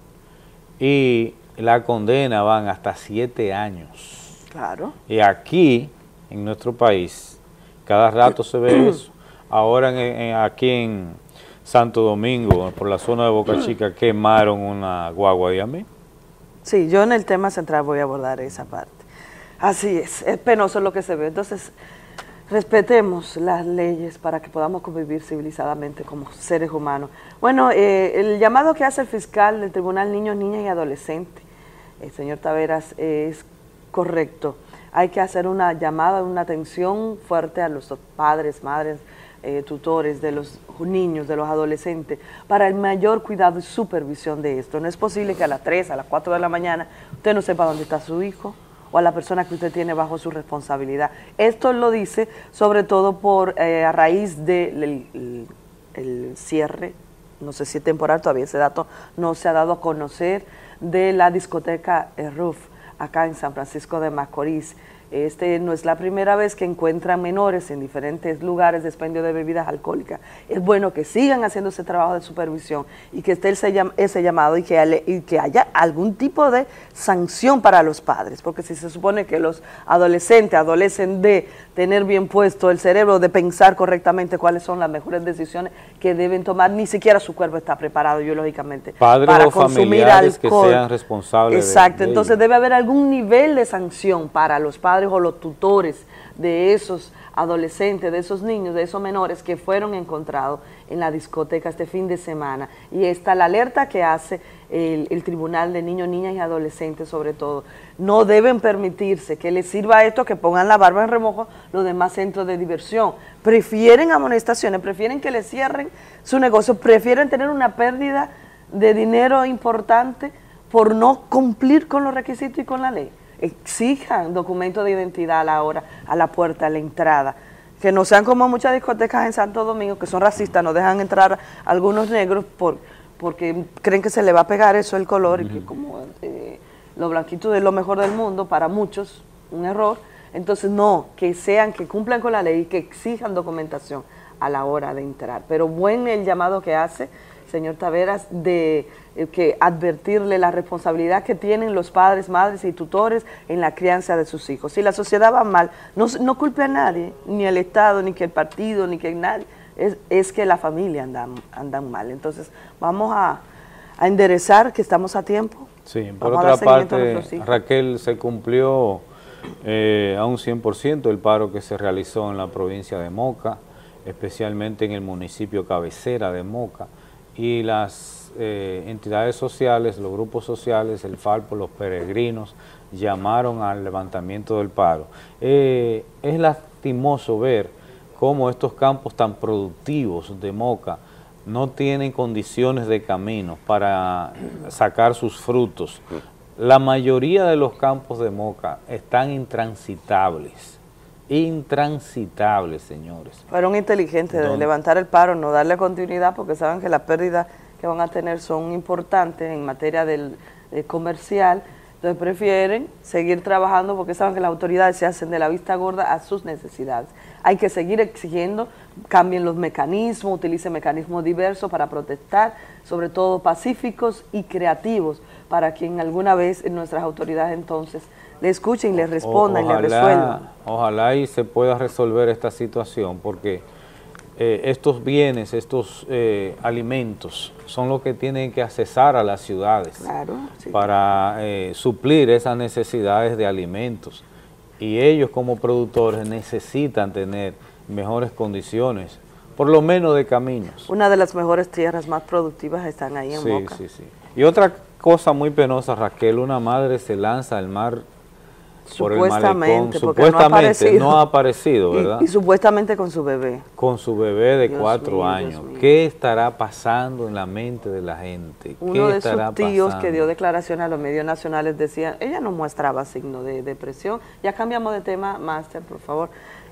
Y la condena van hasta 7 años. Claro. Y aquí, en nuestro país, cada rato se ve eso. Ahora aquí en Santo Domingo, por la zona de Boca Chica, quemaron una guagua de AMI. Sí, yo en el tema central voy a abordar esa parte. Así es penoso lo que se ve. Entonces, respetemos las leyes para que podamos convivir civilizadamente como seres humanos. Bueno, el llamado que hace el fiscal del Tribunal Niños, Niñas y Adolescentes, el señor Taveras, es correcto. Hay que hacer una llamada, una atención fuerte a los padres, madres, tutores de los niños, de los adolescentes, para el mayor cuidado y supervisión de esto. No es posible que a las 3, a las 4 de la mañana usted no sepa dónde está su hijo o a la persona que usted tiene bajo su responsabilidad. Esto lo dice sobre todo a raíz del cierre, no sé si es temporal, todavía ese dato no se ha dado a conocer, de la discoteca Roof, acá en San Francisco de Macorís. No es la primera vez que encuentran menores en diferentes lugares de expendio de bebidas alcohólicas. Es bueno que sigan haciendo ese trabajo de supervisión y que esté ese llamado y que haya algún tipo de sanción para los padres, porque si se supone que los adolescentes adolecen de tener bien puesto el cerebro, de pensar correctamente cuáles son las mejores decisiones que deben tomar, ni siquiera su cuerpo está preparado biológicamente padres para o consumir familiares alcohol. Que sean responsables. Exacto, de entonces ello. debe haber algún nivel de sanción para los padres o los tutores de esos adolescentes, de esos niños, de esos menores que fueron encontrados en la discoteca este fin de semana. Y está la alerta que hace el Tribunal de Niños, Niñas y Adolescentes sobre todo. No deben permitirse que les sirva esto, que pongan la barba en remojo los demás centros de diversión. Prefieren amonestaciones, prefieren que les cierren su negocio, prefieren tener una pérdida de dinero importante por no cumplir con los requisitos y con la ley. Exijan documentos de identidad a la hora, a la puerta, a la entrada. Que no sean como muchas discotecas en Santo Domingo, que son racistas, no dejan entrar a algunos negros porque creen que se le va a pegar eso el color, y que como lo blanquito es lo mejor del mundo, para muchos, un error. Entonces no, que cumplan con la ley y que exijan documentación a la hora de entrar. Pero buen el llamado que hace, señor Taveras, de que advertirle la responsabilidad que tienen los padres, madres y tutores en la crianza de sus hijos. Si la sociedad va mal, no culpe a nadie, ni al Estado, ni que el partido, ni que nadie, es que la familia andan mal. Entonces vamos a enderezar, que estamos a tiempo. Sí, por otra parte, Raquel, se cumplió a un 100% el paro que se realizó en la provincia de Moca, especialmente en el municipio cabecera de Moca, y las entidades sociales, los grupos sociales, el Falpo, los peregrinos, llamaron al levantamiento del paro. Es lastimoso ver cómo estos campos tan productivos de Moca no tienen condiciones de camino para sacar sus frutos. La mayoría de los campos de Moca están intransitables, señores. Fueron inteligentes de levantar el paro, no darle continuidad, porque saben que las pérdidas que van a tener son importantes en materia comercial. Entonces prefieren seguir trabajando porque saben que las autoridades se hacen de la vista gorda a sus necesidades. Hay que seguir exigiendo, cambien los mecanismos, utilicen mecanismos diversos para protestar, sobre todo pacíficos y creativos, para que alguna vez nuestras autoridades entonces le escuchen, le respondan y le resuelvan. Ojalá y se pueda resolver esta situación, porque estos bienes, estos alimentos son los que tienen que accesar a las ciudades, claro, sí, para suplir esas necesidades de alimentos, y ellos como productores necesitan tener mejores condiciones, por lo menos de caminos. Una de las mejores tierras más productivas están ahí en Moca. Sí. Y otra cosa muy penosa, Raquel, una madre se lanza al mar por el malecón, supuestamente no ha aparecido, ¿verdad? Y supuestamente con su bebé. Con su bebé de 4 años. ¿Qué estará pasando en la mente de la gente? Uno de sus tíos que dio declaración a los medios nacionales decía, ella no mostraba signo de depresión. Ya cambiamos de tema, Máster, por favor.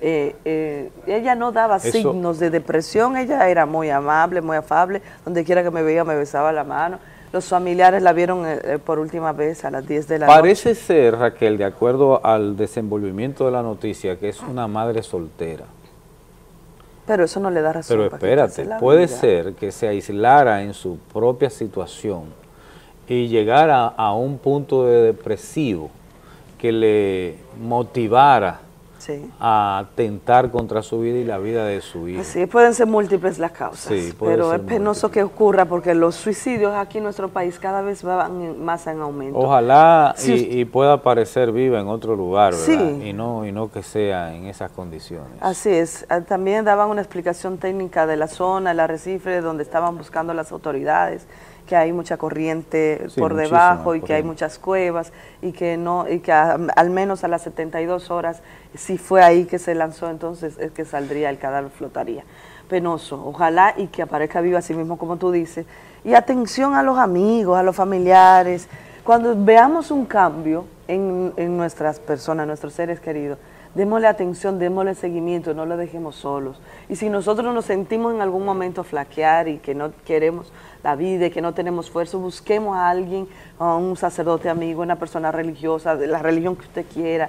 Ella no daba signos de depresión, ella era muy amable, muy afable, donde quiera que me veía me besaba la mano. Los familiares la vieron por última vez a las 10 de la noche. Parece ser, Raquel, de acuerdo al desenvolvimiento de la noticia, que es una madre soltera. Pero eso no le da razón. Pero espérate, puede ser que se aislara en su propia situación y llegara a un punto de depresivo que le motivara a atentar contra su vida y la vida de su hijo. Sí, pueden ser múltiples las causas, pero es penoso que ocurra porque los suicidios aquí en nuestro país cada vez van más en aumento. Ojalá y pueda aparecer viva en otro lugar, ¿verdad? Sí. Y no que sea en esas condiciones. Así es. También daban una explicación técnica de la zona, el arrecife, donde estaban buscando las autoridades, que hay mucha corriente por debajo y que hay muchas cuevas y que al menos a las 72 horas, si fue ahí que se lanzó, entonces es que saldría, el cadáver flotaría. Penoso, ojalá y que aparezca vivo así mismo como tú dices. Y atención a los amigos, a los familiares, cuando veamos un cambio en nuestras personas, nuestros seres queridos, démosle atención, démosle seguimiento, no lo dejemos solos. Y si nosotros nos sentimos en algún momento flaquear y que no queremos la vida y que no tenemos fuerza, busquemos a alguien, a un sacerdote amigo, una persona religiosa, de la religión que usted quiera,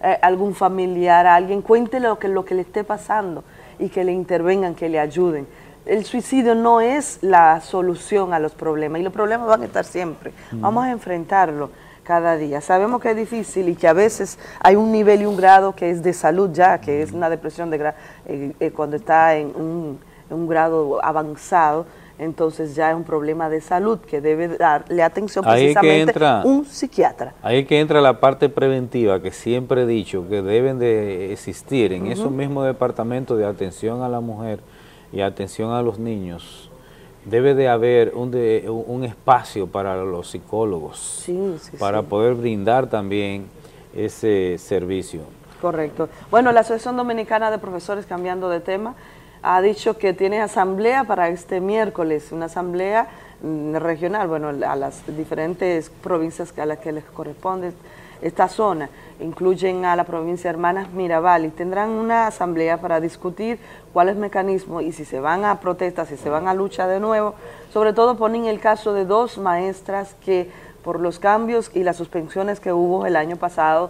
algún familiar, a alguien, cuéntele lo que le esté pasando y que le intervengan, que le ayuden. El suicidio no es la solución a los problemas y los problemas van a estar siempre. Vamos a enfrentarlo cada día. Sabemos que es difícil y que a veces hay un nivel y un grado que es de salud ya, que es una depresión cuando está en un grado avanzado, entonces ya es un problema de salud que debe darle atención precisamente un psiquiatra. Ahí es que entra la parte preventiva que siempre he dicho que deben de existir en esos mismos departamentos de atención a la mujer y atención a los niños. Debe de haber un espacio para los psicólogos, para poder brindar también ese servicio. Correcto. Bueno, la Asociación Dominicana de Profesores, cambiando de tema, ha dicho que tiene asamblea para este miércoles, una asamblea regional, bueno, a las diferentes provincias a las que les corresponde esta zona, incluyen a la provincia de Hermanas Mirabal, y tendrán una asamblea para discutir cuál es el mecanismo y si se van a protestas, si se van a lucha de nuevo. Sobre todo ponen el caso de 2 maestras que por los cambios y las suspensiones que hubo el año pasado,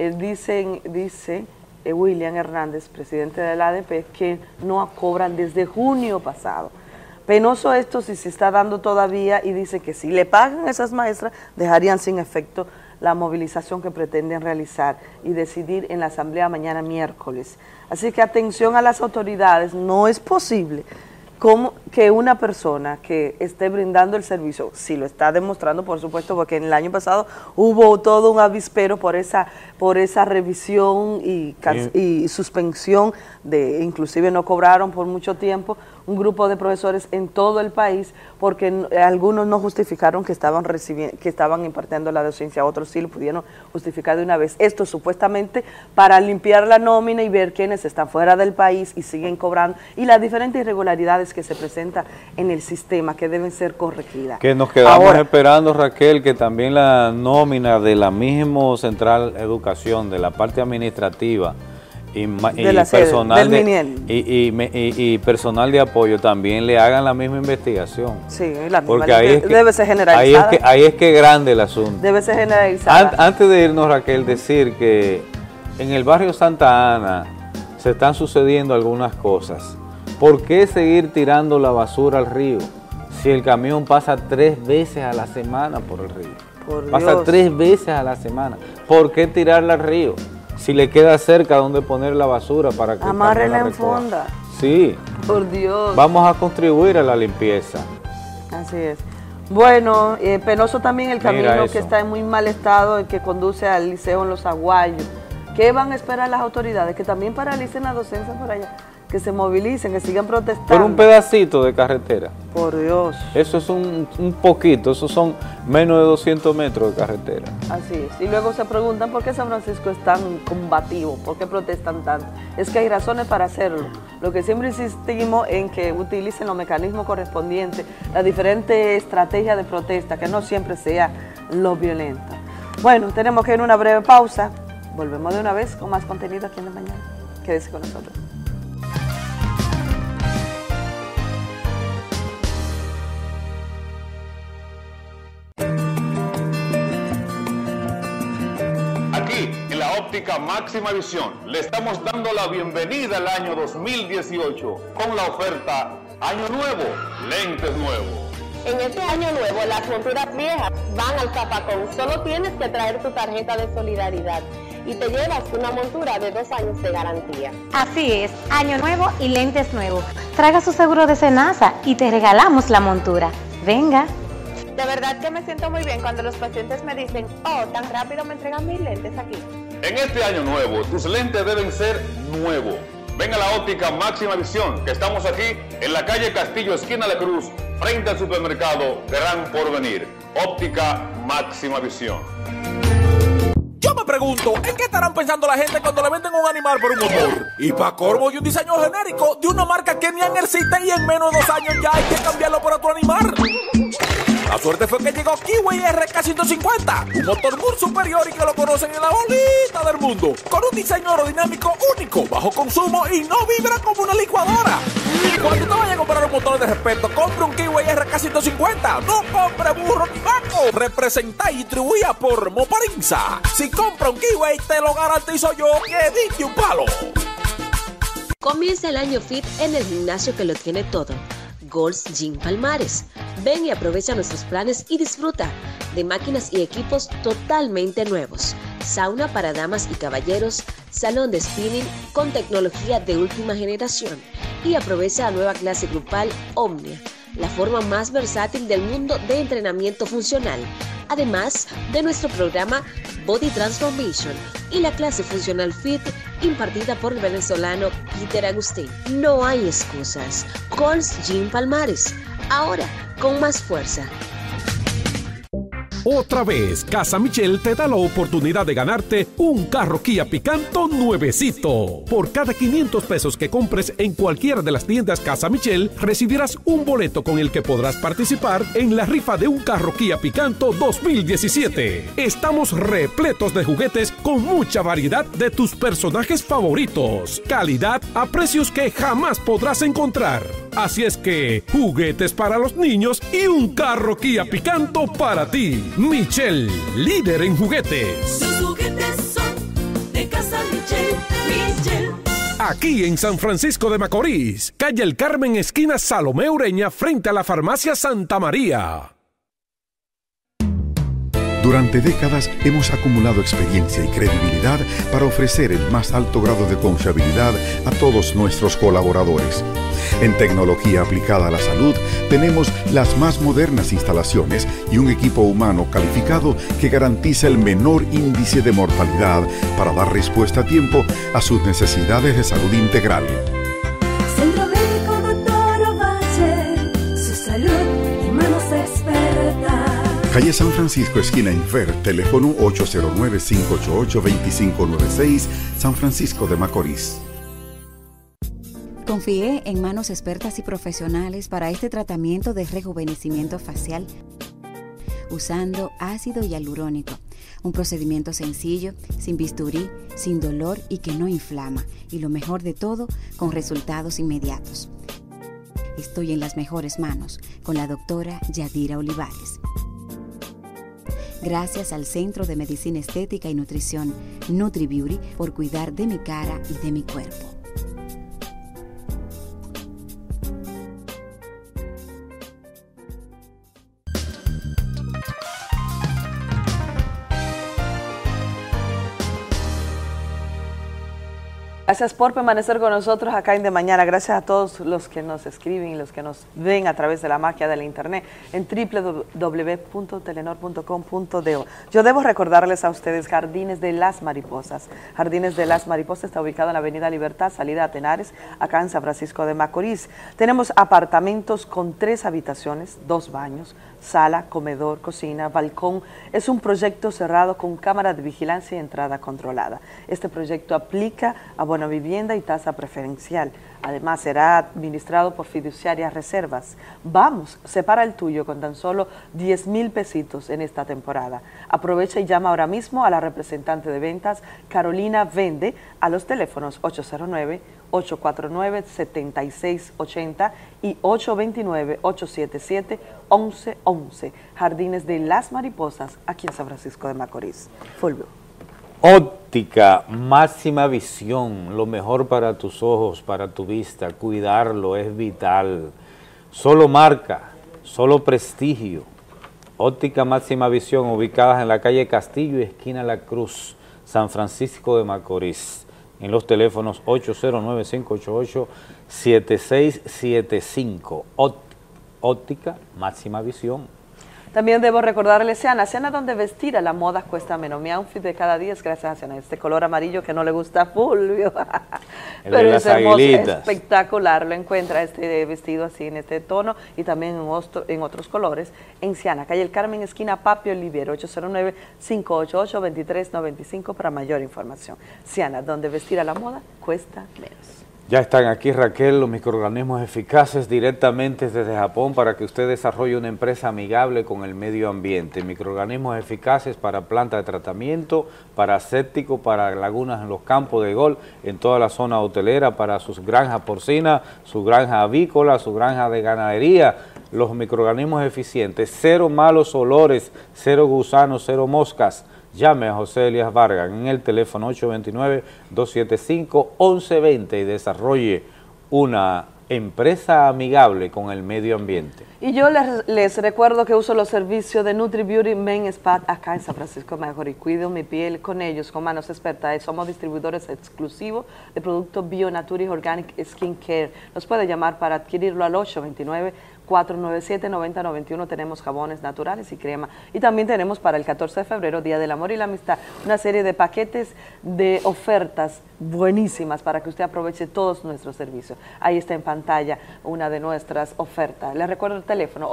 dice William Hernández, presidente de la ADP, que no cobran desde junio pasado. Penoso esto si se está dando todavía, y dice que si le pagan a esas maestras, dejarían sin efecto la movilización que pretenden realizar y decidir en la asamblea mañana miércoles. Así que atención a las autoridades, no es posible que una persona que esté brindando el servicio, si lo está demostrando, por supuesto, porque en el año pasado hubo todo un avispero por esa revisión y suspensión, inclusive no cobraron por mucho tiempo, un grupo de profesores en todo el país, porque algunos no justificaron que estaban impartiendo la docencia, otros sí lo pudieron justificar de una vez. Esto supuestamente para limpiar la nómina y ver quiénes están fuera del país y siguen cobrando, y las diferentes irregularidades que se presentan en el sistema que deben ser corregidas. Que nos quedamos esperando, Raquel, que también la nómina de la misma Central Educación, de la parte administrativa, y personal y personal de apoyo también le hagan la misma investigación. Sí, la misma. Porque ahí debe ser generalizada. Ahí es que es grande el asunto. Debe ser generalizada. Antes de irnos, Raquel, decir que en el barrio Santa Ana se están sucediendo algunas cosas. ¿Por qué seguir tirando la basura al río si el camión pasa 3 veces a la semana por el río? Pasa 3 veces a la semana. ¿Por qué tirarla al río? Si le queda cerca donde poner la basura para que amárrela en fonda. Sí. Por Dios. Vamos a contribuir a la limpieza. Así es. Bueno, penoso también el camino que está en muy mal estado, el que conduce al liceo en Los Aguayos. ¿Qué van a esperar las autoridades? Que también paralicen la docencia por allá, que se movilicen, que sigan protestando. Por un pedacito de carretera. Por Dios. Eso es un poquito, esos son menos de 200 metros de carretera. Así es. Y luego se preguntan por qué San Francisco es tan combativo, por qué protestan tanto. Es que hay razones para hacerlo. Lo que siempre insistimos en que utilicen los mecanismos correspondientes, las diferentes estrategias de protesta, que no siempre sea lo violento. Bueno, tenemos que ir a una breve pausa. Volvemos de una vez con más contenido aquí en La Mañana. Quédese con nosotros. Aquí, en la óptica Máxima Visión, le estamos dando la bienvenida al año 2018 con la oferta Año Nuevo, Lentes Nuevos. En este año nuevo, las monturas viejas van al zapacón. Solo tienes que traer tu tarjeta de solidaridad y te llevas una montura de 2 años de garantía. Así es, año nuevo y lentes nuevos. Traiga su seguro de Senasa y te regalamos la montura. Venga. De verdad que me siento muy bien cuando los pacientes me dicen, oh, tan rápido me entregan mis lentes aquí. En este año nuevo, tus lentes deben ser nuevos. Ven a la óptica Máxima Visión, que estamos aquí en la calle Castillo, esquina de Cruz, frente al supermercado Gran Porvenir. Óptica Máxima Visión. Yo me pregunto, ¿en qué estarán pensando la gente cuando le venden un animal por un motor? Y para colmo, y un diseño genérico de una marca que ni existe y en menos de 2 años ya hay que cambiarlo por otro animal. La suerte fue que llegó Kiwi RK150, un motor muy superior y que lo conocen en la bolita del mundo, con un diseño aerodinámico único, bajo consumo y no vibra como una licuadora. Cuando te vayas a comprar un motor de respeto, compre un Kiwi RK150. No compre burro ni vaco. Representa y distribuida por Moparinsa. Si compra un Kiwi, te lo garantizo yo que diste un palo. Comienza el año fit en el gimnasio que lo tiene todo. Gold's Gym Palmares. Ven y aprovecha nuestros planes y disfruta de máquinas y equipos totalmente nuevos. Sauna para damas y caballeros, salón de spinning con tecnología de última generación y aprovecha la nueva clase grupal Omnia, la forma más versátil del mundo de entrenamiento funcional. Además de nuestro programa Body Transformation y la clase funcional Fit impartida por el venezolano Peter Agustín. No hay excusas. Gold's Gym Palmares, ahora con más fuerza. Otra vez, Casa Michel te da la oportunidad de ganarte un carro Kia Picanto nuevecito. Por cada 500 pesos que compres en cualquiera de las tiendas Casa Michel, recibirás un boleto con el que podrás participar en la rifa de un carro Kia Picanto 2017. Estamos repletos de juguetes con mucha variedad de tus personajes favoritos. Calidad a precios que jamás podrás encontrar. Así es que, juguetes para los niños y un carro Kia Picanto para ti. Michel, líder en juguetes. Los juguetes son de Casa Michel, Michel. Aquí en San Francisco de Macorís, calle El Carmen, esquina Salomé Ureña, frente a la farmacia Santa María. Durante décadas hemos acumulado experiencia y credibilidad para ofrecer el más alto grado de confiabilidad a todos nuestros colaboradores. En tecnología aplicada a la salud, tenemos las más modernas instalaciones y un equipo humano calificado que garantiza el menor índice de mortalidad para dar respuesta a tiempo a sus necesidades de salud integral. Centro Médico Dr. Ovalle, su salud y manos expertas. Calle San Francisco, esquina Infer, teléfono 809-588-2596, San Francisco de Macorís. Confié en manos expertas y profesionales para este tratamiento de rejuvenecimiento facial usando ácido hialurónico, un procedimiento sencillo, sin bisturí, sin dolor y que no inflama, y lo mejor de todo, con resultados inmediatos. Estoy en las mejores manos con la doctora Yadira Olivares. Gracias al Centro de Medicina Estética y Nutrición NutriBeauty por cuidar de mi cara y de mi cuerpo. Gracias por permanecer con nosotros acá en De Mañana. Gracias a todos los que nos escriben y los que nos ven a través de la magia de la internet en www.telenor.com.do. Yo debo recordarles a ustedes Jardines de las Mariposas. Jardines de las Mariposas está ubicado en la Avenida Libertad, salida a Tenares, acá en San Francisco de Macorís. Tenemos apartamentos con 3 habitaciones, 2 baños, sala, comedor, cocina, balcón. Es un proyecto cerrado con cámara de vigilancia y entrada controlada. Este proyecto aplica a Buena Vivienda y tasa preferencial. Además, será administrado por Fiduciarias Reservas. Vamos, separa el tuyo con tan solo 10,000 pesitos en esta temporada. Aprovecha y llama ahora mismo a la representante de ventas, Carolina Vende, a los teléfonos 809-849-7680 y 829-877-1111. Jardines de las Mariposas, aquí en San Francisco de Macorís. Fulvio. Óptica Máxima Visión, lo mejor para tus ojos, para tu vista, cuidarlo es vital. Solo marca, solo prestigio. Óptica Máxima Visión, ubicadas en la calle Castillo y esquina La Cruz, San Francisco de Macorís, en los teléfonos 809-588-7675. Óptica Máxima Visión. También debo recordarle Siana donde vestir a la moda cuesta menos. Mi outfit de cada día es gracias a Siana. Este color amarillo que no le gusta a Fulvio. Pero es hermoso, espectacular. Lo encuentra este vestido así en este tono y también en otros colores en Siana, calle El Carmen, esquina Papio Oliviero, 809-588-2395 para mayor información. Siana, donde vestir a la moda cuesta menos. Ya están aquí, Raquel, los microorganismos eficaces directamente desde Japón para que usted desarrolle una empresa amigable con el medio ambiente. Microorganismos eficaces para plantas de tratamiento, para séptico, para lagunas en los campos de golf, en toda la zona hotelera, para sus granjas porcinas, su granja avícola, su granja de ganadería. Los microorganismos eficientes, cero malos olores, cero gusanos, cero moscas. Llame a José Elías Vargas en el teléfono 829-275-1120 y desarrolle una empresa amigable con el medio ambiente. Y yo les recuerdo que uso los servicios de Nutri Beauty Men Spa acá en San Francisco de Macorís. Cuido mi piel con ellos, con manos expertas. Somos distribuidores exclusivos de productos Bio Naturis Organic Skin Care. Nos puede llamar para adquirirlo al 829-497-9091. Tenemos jabones naturales y crema. Y también tenemos para el 14 de febrero, Día del Amor y la Amistad, una serie de paquetes de ofertas buenísimas para que usted aproveche todos nuestros servicios. Ahí está en pantalla una de nuestras ofertas. Les recuerdo el teléfono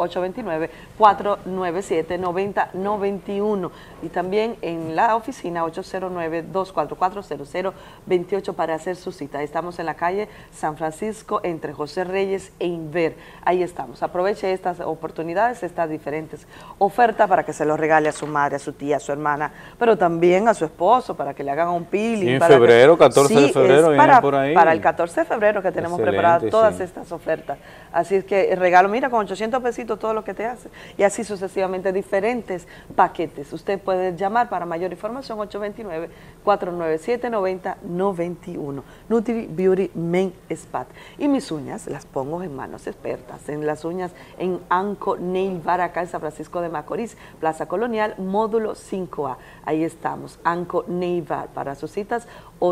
829-497-9091 y también en la oficina 809-244-0028 para hacer su cita. Estamos en la calle San Francisco entre José Reyes e Inver. Ahí estamos. Aproveche estas oportunidades, estas diferentes ofertas para que se los regale a su madre, a su tía, a su hermana, pero también a su esposo para que le hagan un peeling. Sí, en febrero, 14 de febrero, viene por ahí. Para el 14 de febrero que tenemos preparadas todas estas ofertas. Así es que el regalo, mira, con 800 pesitos todo lo que te hace. Y así sucesivamente, diferentes paquetes. Usted puede llamar para mayor información 829-497-9091. Nutri Beauty Men Spa. Y mis uñas las pongo en manos expertas. En las uñas en Anco Nail Bar, acá en San Francisco de Macorís, Plaza Colonial, módulo 5A. Ahí estamos, Anco Nail Bar. Para sus citas,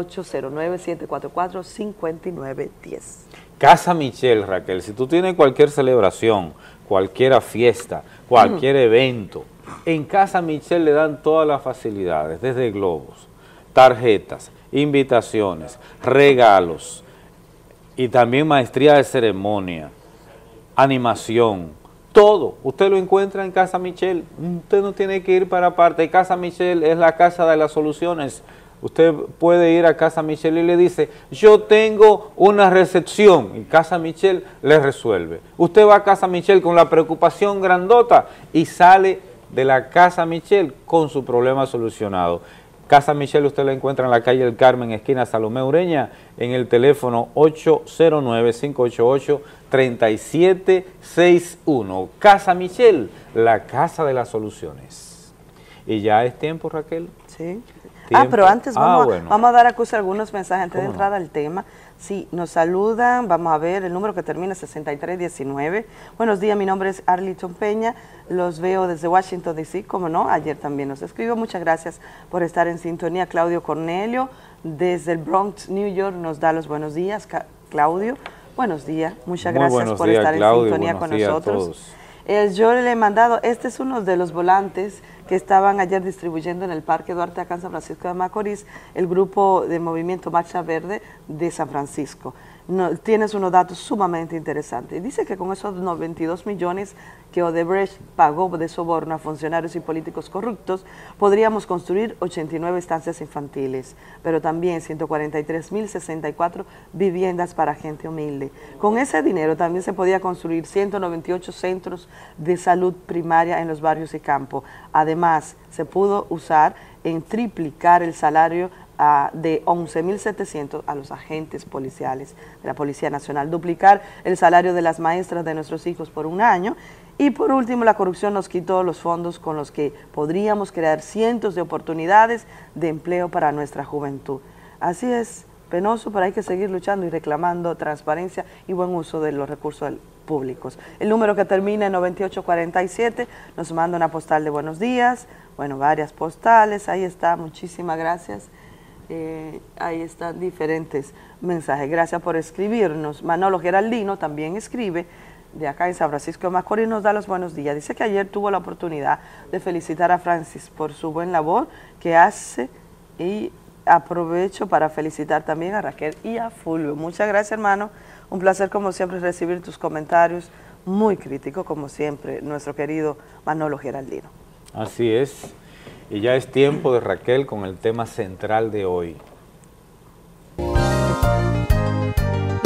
809-744-5910. Casa Michel, Raquel, si tú tienes cualquier celebración, cualquier fiesta, cualquier evento, en Casa Michel le dan todas las facilidades, desde globos, tarjetas, invitaciones, regalos y también maestría de ceremonia, animación, todo. Usted lo encuentra en Casa Michel, usted no tiene que ir para aparte. Casa Michel es la casa de las soluciones. Usted puede ir a Casa Michel y le dice, yo tengo una recepción, y Casa Michel le resuelve. Usted va a Casa Michel con la preocupación grandota y sale de la Casa Michel con su problema solucionado. Casa Michel usted la encuentra en la calle El Carmen, esquina Salomé Ureña, en el teléfono 809-588-3761. Casa Michel, la casa de las soluciones. ¿Y ya es tiempo, Raquel? Sí. Pero antes vamos a dar a curso algunos mensajes antes de entrar al tema. Sí, nos saludan, vamos a ver el número que termina 6319. Buenos días, mi nombre es Arlington Peña, los veo desde Washington DC, como no, ayer también nos escribió. Muchas gracias por estar en sintonía. Claudio Cornelio, desde el Bronx, New York, nos da los buenos días. Claudio, buenos días, muchas gracias por estar en sintonía con nosotros. Yo le he mandado, este es uno de los volantes que estaban ayer distribuyendo en el Parque Duarte acá en San Francisco de Macorís, el grupo de Movimiento Marcha Verde de San Francisco. Tienes unos datos sumamente interesantes. Dice que con esos 92 millones que Odebrecht pagó de soborno a funcionarios y políticos corruptos, podríamos construir 89 estancias infantiles, pero también 143.064 viviendas para gente humilde. Con ese dinero también se podía construir 198 centros de salud primaria en los barrios y campos. Además, se pudo usar en triplicar el salario de 11.700 a los agentes policiales de la Policía Nacional, duplicar el salario de las maestras de nuestros hijos por un año y por último la corrupción nos quitó los fondos con los que podríamos crear cientos de oportunidades de empleo para nuestra juventud. Así es, penoso, pero hay que seguir luchando y reclamando transparencia y buen uso de los recursos públicos. El número que termina en 9847 nos manda una postal de buenos días, bueno, varias postales, ahí está, muchísimas gracias. Ahí están diferentes mensajes. Gracias por escribirnos. Manolo Geraldino también escribe de acá en San Francisco de Macorís, nos da los buenos días. Dice que ayer tuvo la oportunidad de felicitar a Francis por su buen labor que hace y aprovecho para felicitar también a Raquel y a Fulvio. Muchas gracias, hermano. Un placer como siempre recibir tus comentarios, muy críticos como siempre, nuestro querido Manolo Geraldino. Así es. Y ya es tiempo de Raquel con el tema central de hoy.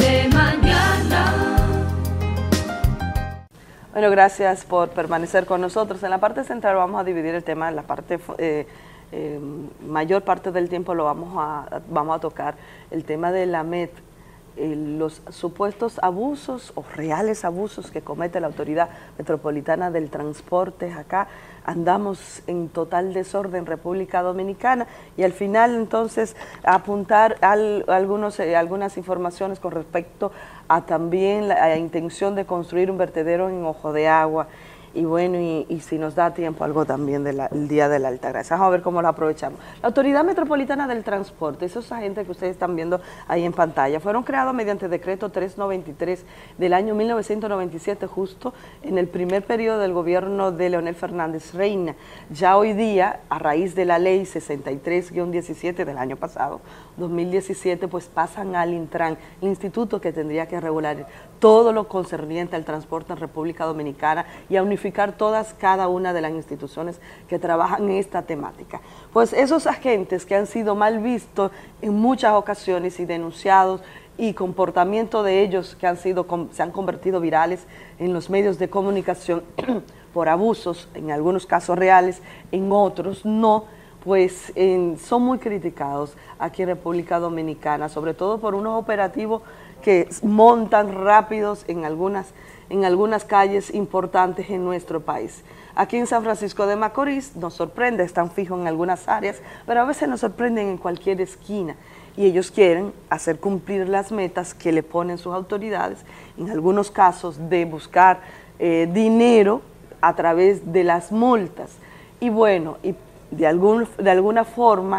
Bueno, gracias por permanecer con nosotros. En la parte central vamos a dividir el tema, en la parte mayor parte del tiempo lo vamos a tocar el tema de la MET, los supuestos abusos o reales abusos que comete la Autoridad Metropolitana del Transporte. Acá andamos en total desorden en República Dominicana, y al final entonces apuntar algunas informaciones con respecto a también la intención de construir un vertedero en Ojo de Agua. Y bueno, y si nos da tiempo, algo también del Día de la Altagracia. Vamos a ver cómo lo aprovechamos. La Autoridad Metropolitana del Transporte, esos agentes que ustedes están viendo ahí en pantalla, fueron creados mediante decreto 393 del año 1997, justo en el primer periodo del gobierno de Leonel Fernández Reina. Ya hoy día, a raíz de la ley 63-17 del año pasado, 2017, pues pasan al Intran, el instituto que tendría que regular todo lo concerniente al transporte en República Dominicana y a unificar cada una de las instituciones que trabajan en esta temática. Pues esos agentes que han sido mal vistos en muchas ocasiones y denunciados, y comportamiento de ellos que se han convertido virales en los medios de comunicación por abusos, en algunos casos reales, en otros no, pues son muy criticados aquí en República Dominicana, sobre todo por unos operativos que montan rápidos en algunas calles importantes en nuestro país. Aquí en San Francisco de Macorís nos sorprende, están fijos en algunas áreas, pero a veces nos sorprenden en cualquier esquina, y ellos quieren hacer cumplir las metas que le ponen sus autoridades, en algunos casos de buscar dinero a través de las multas. Y bueno, y de alguna forma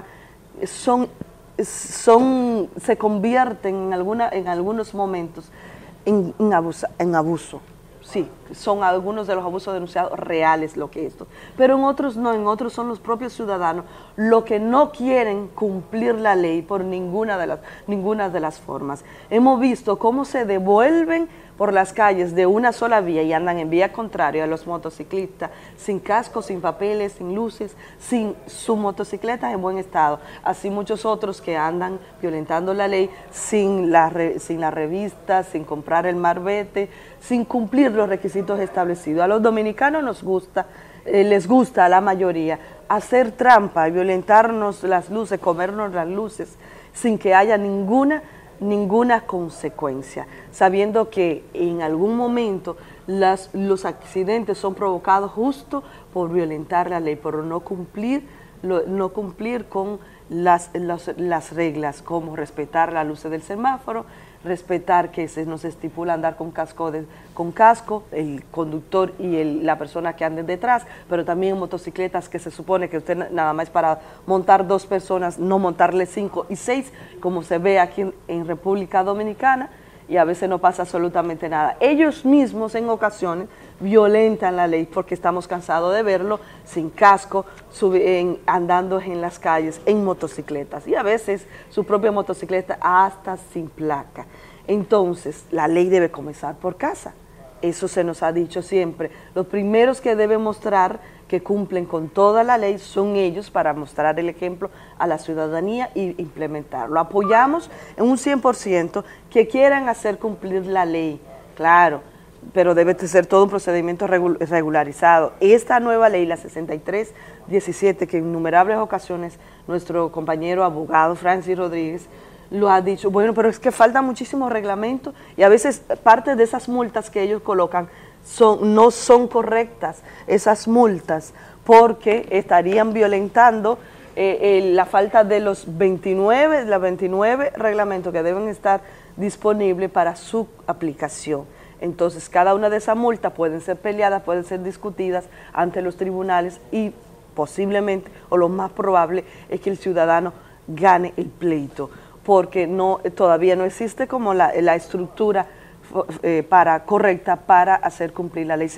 se convierten en algunos momentos en abuso. Sí, son algunos de los abusos denunciados reales lo que esto, pero en otros no, en otros son los propios ciudadanos los que no quieren cumplir la ley por ninguna de las formas. Hemos visto cómo se devuelven por las calles de una sola vía y andan en vía contraria a los motociclistas, sin casco, sin papeles, sin luces, sin su motocicleta en buen estado. Así muchos otros que andan violentando la ley sin la revista, sin comprar el marbete, sin cumplir los requisitos establecidos. A los dominicanos les gusta a la mayoría hacer trampa, violentarnos las luces, comernos las luces, sin que haya ninguna consecuencia, sabiendo que en algún momento los accidentes son provocados justo por violentar la ley, por no cumplir con las reglas, como respetar las luces del semáforo, respetar que se nos estipula andar con casco, el conductor y la persona que ande detrás, pero también en motocicletas que se supone que usted nada más para montar 2 personas, no montarle 5 y 6, como se ve aquí en República Dominicana, y a veces no pasa absolutamente nada. Ellos mismos en ocasiones violentan la ley porque estamos cansados de verlo sin casco, andando en las calles en motocicletas, y a veces su propia motocicleta hasta sin placa. Entonces la ley debe comenzar por casa, eso se nos ha dicho siempre. Los primeros que deben mostrar que cumplen con toda la ley son ellos, para mostrar el ejemplo a la ciudadanía y implementarlo. Apoyamos en un 100% que quieran hacer cumplir la ley, claro, pero debe ser todo un procedimiento regularizado. Esta nueva ley, la 63-17, que en innumerables ocasiones nuestro compañero abogado Francis Rodríguez lo ha dicho, bueno, pero es que falta muchísimo reglamento, y a veces parte de esas multas que ellos colocan no son correctas, esas multas, porque estarían violentando la falta de los 29 reglamentos que deben estar disponibles para su aplicación. Entonces, cada una de esas multas pueden ser peleadas, pueden ser discutidas ante los tribunales, y posiblemente, o lo más probable, es que el ciudadano gane el pleito, porque todavía no existe como la estructura correcta para hacer cumplir la ley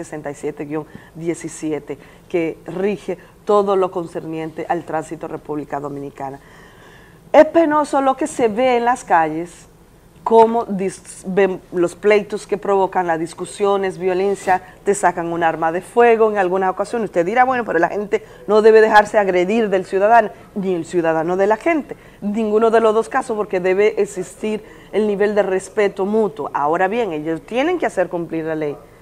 67-17, que rige todo lo concerniente al tránsito en República Dominicana. Es penoso lo que se ve en las calles, cómo ven los pleitos que provocan, las discusiones, violencia, te sacan un arma de fuego en algunas ocasiones. Usted dirá, bueno, pero la gente no debe dejarse agredir del ciudadano, ni el ciudadano de la gente, ninguno de los dos casos, porque debe existir el nivel de respeto mutuo. Ahora bien, ellos tienen que hacer cumplir la ley,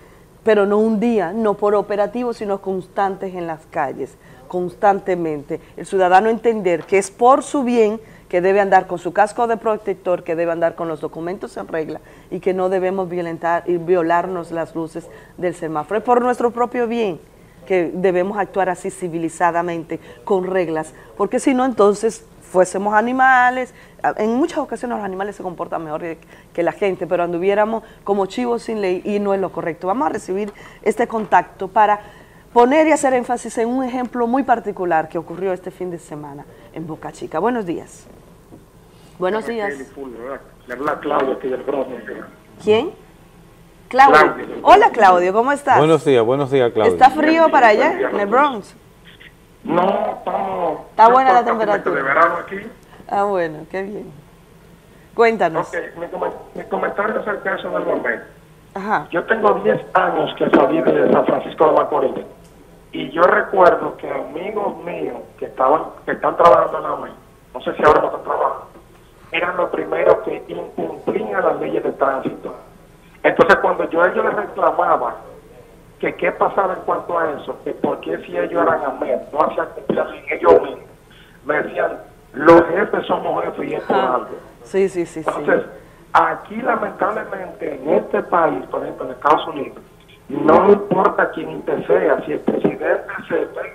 pero no un día, no por operativo, sino constantes en las calles, constantemente. El ciudadano entender que es por su bien que debe andar con su casco de protector, que debe andar con los documentos en regla y que no debemos violentar y violarnos las luces del semáforo. Es por nuestro propio bien que debemos actuar así civilizadamente, con reglas, porque si no entonces fuésemos animales. En muchas ocasiones los animales se comportan mejor que la gente, pero anduviéramos como chivos sin ley y no es lo correcto. Vamos a recibir este contacto para poner y hacer énfasis en un ejemplo muy particular que ocurrió este fin de semana en Boca Chica. Buenos días. Buenos días. Le habla Claudio aquí del Bronx. ¿Quién? Claudio. Hola Claudio, ¿cómo estás? Buenos días, Claudio. ¿Está frío para allá, en el Bronx? No, estamos... ¿Está buena la temperatura? De verano aquí. Ah, bueno, qué bien. Cuéntanos. Ok, mi comentario es el caso del momento. Ajá. Yo tengo 10 años que salí de San Francisco de Macorís y yo recuerdo que amigos míos que están trabajando en la MEI, no sé si ahora no están trabajando, eran los primeros que incumplían las leyes de tránsito. Entonces cuando yo a ellos les reclamaba que qué pasaba en cuanto a eso, que por qué si ellos eran AMET, no hacían cumplir ellos mismos, me decían, los jefes somos jefes y es por algo. Sí. Entonces, aquí lamentablemente en este país, por ejemplo en Estados Unidos, no importa quién te sea, si el presidente se ve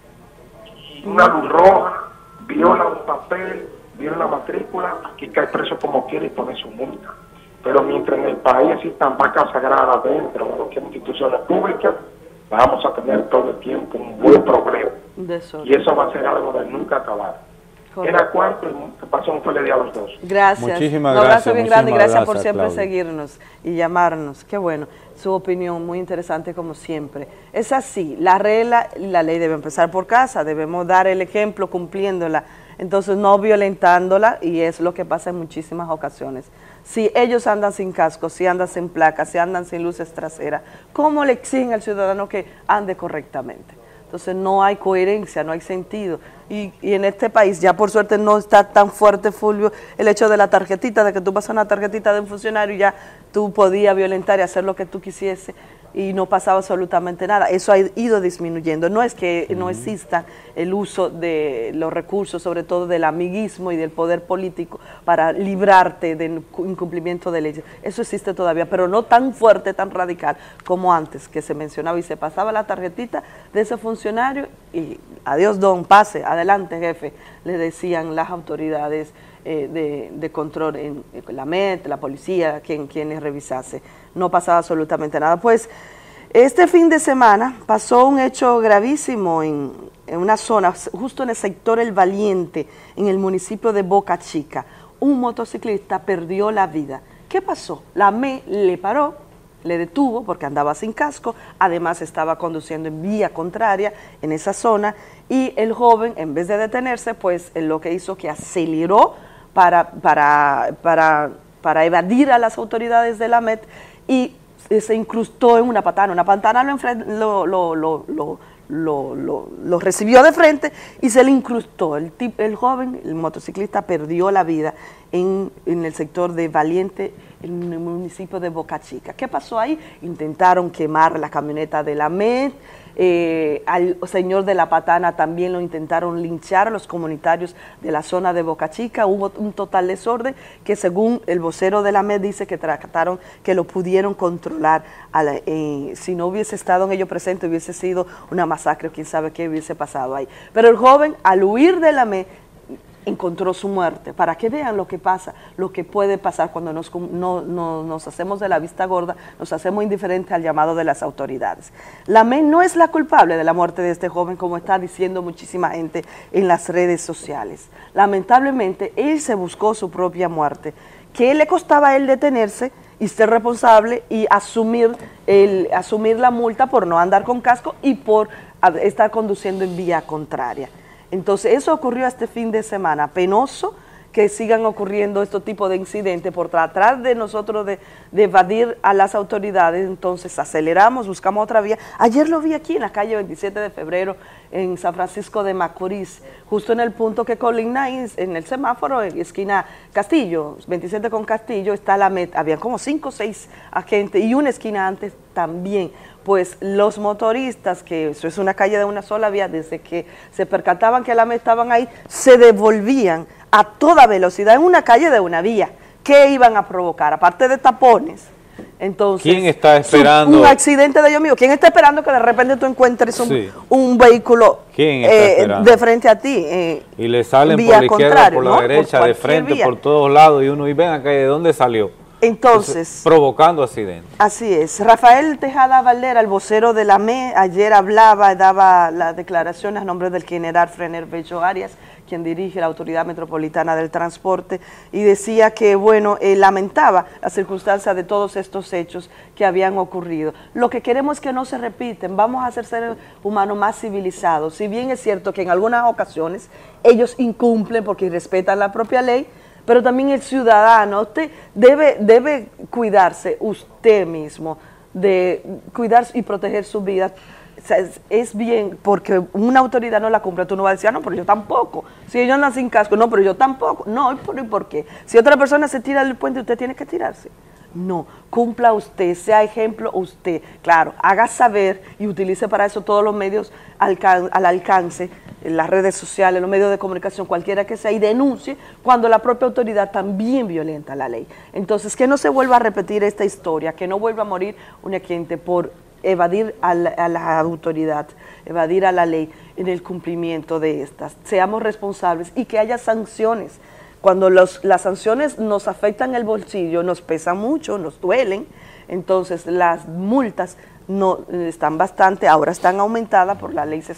y una luz roja, viola un papel, viola la matrícula, aquí cae preso como quiere y pone su multa. Pero mientras en el país existan vacas sagradas dentro de lo que es instituciones públicas, vamos a tener todo el tiempo un buen problema. Y eso va a ser algo de nunca acabar. Era cuánto y que pasó un feliz día a los dos. Gracias. Muchísimas un abrazo bien grande y gracias por siempre Claudio. seguirnos y llamarnos. Qué bueno, su opinión muy interesante como siempre. Es así, la regla y la ley debe empezar por casa, debemos dar el ejemplo cumpliéndola, entonces no violentándola, y es lo que pasa en muchísimas ocasiones. Si ellos andan sin casco, si andan sin placas, si andan sin luces traseras, ¿cómo le exigen al ciudadano que ande correctamente? Entonces no hay coherencia, no hay sentido. Y en este país ya por suerte no está tan fuerte, Fulvio, el hecho de la tarjetita, de que tú pasas una tarjetita de un funcionario y ya tú podías violentar y hacer lo que tú quisiese y no pasaba absolutamente nada. Eso ha ido disminuyendo. No es que no exista el uso de los recursos, sobre todo del amiguismo y del poder político, para librarte del incumplimiento de leyes. Eso existe todavía, pero no tan fuerte, tan radical como antes, que se mencionaba y se pasaba la tarjetita de ese funcionario y adiós don, pase, adelante jefe, le decían las autoridades de control en la MET, la policía, quienes revisase. No pasaba absolutamente nada. Pues este fin de semana pasó un hecho gravísimo en una zona, justo en el sector El Valiente, en el municipio de Boca Chica. Un motociclista perdió la vida. ¿Qué pasó? La MET le paró, le detuvo porque andaba sin casco, además estaba conduciendo en vía contraria en esa zona y el joven, en vez de detenerse, pues lo que hizo que aceleró para evadir a las autoridades de la MET y se incrustó en una pantana. Una pantana lo recibió de frente y se le incrustó. El joven, el motociclista, perdió la vida en el sector de Valiente, en el municipio de Boca Chica. ¿Qué pasó ahí? Intentaron quemar la camioneta de la MED, al señor de la patana también lo intentaron linchar a los comunitarios de la zona de Boca Chica. Hubo un total desorden que, según el vocero de la MED, dice que trataron, que lo pudieron controlar. Si no hubiese estado en ello presente, hubiese sido una masacre, quién sabe qué hubiese pasado ahí. Pero el joven, al huir de la MED, encontró su muerte, para que vean lo que pasa, lo que puede pasar cuando nos hacemos de la vista gorda, nos hacemos indiferentes al llamado de las autoridades. La MED no es la culpable de la muerte de este joven, como está diciendo muchísima gente en las redes sociales. Lamentablemente, él se buscó su propia muerte. ¿Qué le costaba a él detenerse y ser responsable y asumir la multa por no andar con casco y por estar conduciendo en vía contraria? Entonces, eso ocurrió este fin de semana, penoso, que sigan ocurriendo estos tipos de incidentes por tratar de nosotros de evadir a las autoridades. Entonces aceleramos, buscamos otra vía. Ayer lo vi aquí en la calle 27 de febrero en San Francisco de Macorís, justo en el punto que colinda en el semáforo, en esquina Castillo, 27 con Castillo, está la meta. Habían como 5 o 6 agentes y una esquina antes también. Pues los motoristas, que eso es una calle de una sola vía, desde que se percataban que la meta estaban ahí, se devolvían a toda velocidad en una calle de una vía. ¿Qué iban a provocar? Aparte de tapones. Entonces, ¿quién está esperando? Un accidente de ellos míos. ¿Quién está esperando que de repente tú encuentres un vehículo de frente a ti? Y le salen por la izquierda, por la derecha, de frente, por todos lados, y uno, y ven acá, ¿de dónde salió? Entonces, provocando accidentes. Así es. Rafael Tejada Valdera, el vocero de la ME, ayer daba las declaraciones a nombre del general Frener Bello Arias, quien dirige la Autoridad Metropolitana del Transporte, y decía que, bueno, lamentaba las circunstancias de todos estos hechos que habían ocurrido. Lo que queremos es que no se repiten, vamos a ser seres humanos más civilizados. Si bien es cierto que en algunas ocasiones ellos incumplen porque irrespetan la propia ley, pero también el ciudadano, usted debe cuidarse usted mismo, de cuidar y proteger su vida. O sea, es bien, porque una autoridad no la cumple, tú no vas a decir, no, pero yo tampoco. Si ellos andan sin casco, no, pero yo tampoco. No, ¿por qué? Si otra persona se tira del puente, usted tiene que tirarse. No, cumpla usted, sea ejemplo usted. Claro, haga saber y utilice para eso todos los medios al alcance, en las redes sociales, los medios de comunicación, cualquiera que sea, y denuncie cuando la propia autoridad también violenta la ley. Entonces, que no se vuelva a repetir esta historia, que no vuelva a morir una gente por evadir a la autoridad, evadir a la ley en el cumplimiento de estas. Seamos responsables y que haya sanciones. Cuando las sanciones nos afectan el bolsillo, nos pesan mucho, nos duelen, entonces las multas no están bastante, ahora están aumentadas por la ley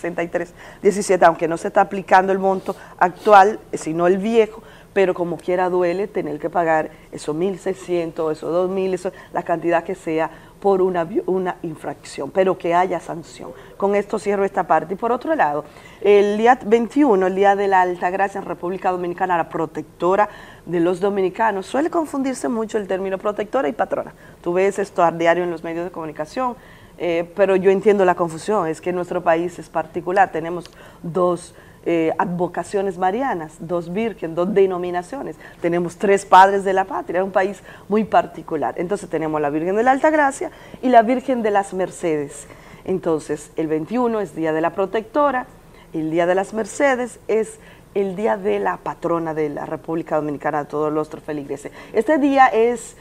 6317, aunque no se está aplicando el monto actual, sino el viejo, pero como quiera duele tener que pagar esos 1.600, esos 2.000, eso, la cantidad que sea por una infracción, pero que haya sanción. Con esto cierro esta parte. Y por otro lado, el día 21, el Día de la Altagracia en República Dominicana, la protectora de los dominicanos, suele confundirse mucho el término protectora y patrona. Tú ves esto a diario en los medios de comunicación, pero yo entiendo la confusión, es que nuestro país es particular, tenemos dos advocaciones marianas, 2 vírgenes, 2 denominaciones, tenemos 3 padres de la patria, es un país muy particular. Entonces tenemos la Virgen de la Altagracia y la Virgen de las Mercedes. Entonces el 21 es Día de la Protectora, el Día de las Mercedes es el Día de la Patrona de la República Dominicana, de todos los feligreses. Este día es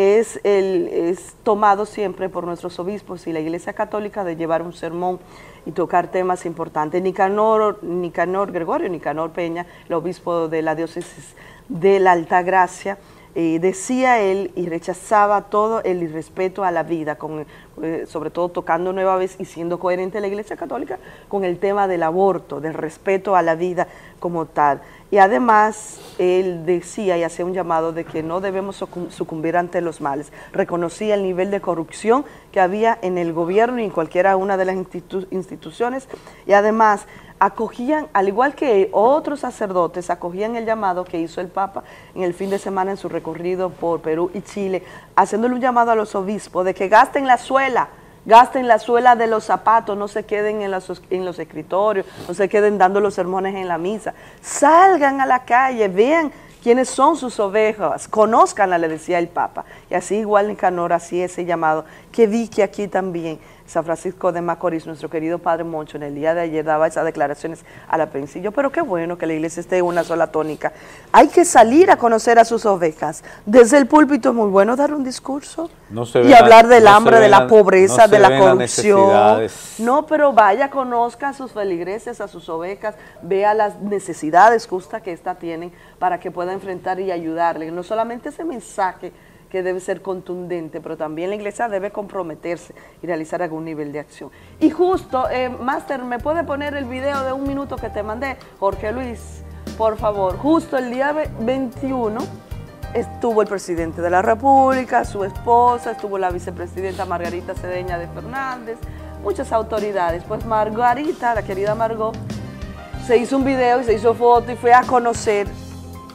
tomado siempre por nuestros obispos y la Iglesia Católica de llevar un sermón y tocar temas importantes. Nicanor Peña, el obispo de la diócesis de la Altagracia, decía él y rechazaba todo el irrespeto a la vida, sobre todo tocando nueva vez y siendo coherente la Iglesia Católica con el tema del aborto, del respeto a la vida como tal. Y además él decía y hacía un llamado de que no debemos sucumbir ante los males. Reconocía el nivel de corrupción que había en el gobierno y en cualquiera una de las instituciones, y además acogían, al igual que otros sacerdotes, acogían el llamado que hizo el Papa en el fin de semana en su recorrido por Perú y Chile, haciéndole un llamado a los obispos de que gasten la suela de los zapatos, no se queden en los escritorios, no se queden dando los sermones en la misa, salgan a la calle, vean quiénes son sus ovejas, conózcanla, le decía el Papa. Y así igual Nicanor hacía ese llamado, que vi que aquí también San Francisco de Macorís, nuestro querido Padre Moncho, en el día de ayer daba esas declaraciones a la prensa. Pero qué bueno que la iglesia esté en una sola tónica. Hay que salir a conocer a sus ovejas. Desde el púlpito es muy bueno dar un discurso y hablar del hambre, de la pobreza, de la corrupción. No, pero vaya, conozca a sus feligreses, a sus ovejas, vea las necesidades justas que ésta tienen para que pueda enfrentar y ayudarle. No solamente ese mensaje que debe ser contundente, pero también la iglesia debe comprometerse y realizar algún nivel de acción. Y justo, Máster, ¿me puede poner el video de 1 minuto que te mandé? Jorge Luis, por favor. Justo el día 21 estuvo el presidente de la República, su esposa, estuvo la vicepresidenta Margarita Cedeña de Fernández, muchas autoridades. Pues Margarita, la querida Margot, se hizo un video y se hizo foto y fue a conocer a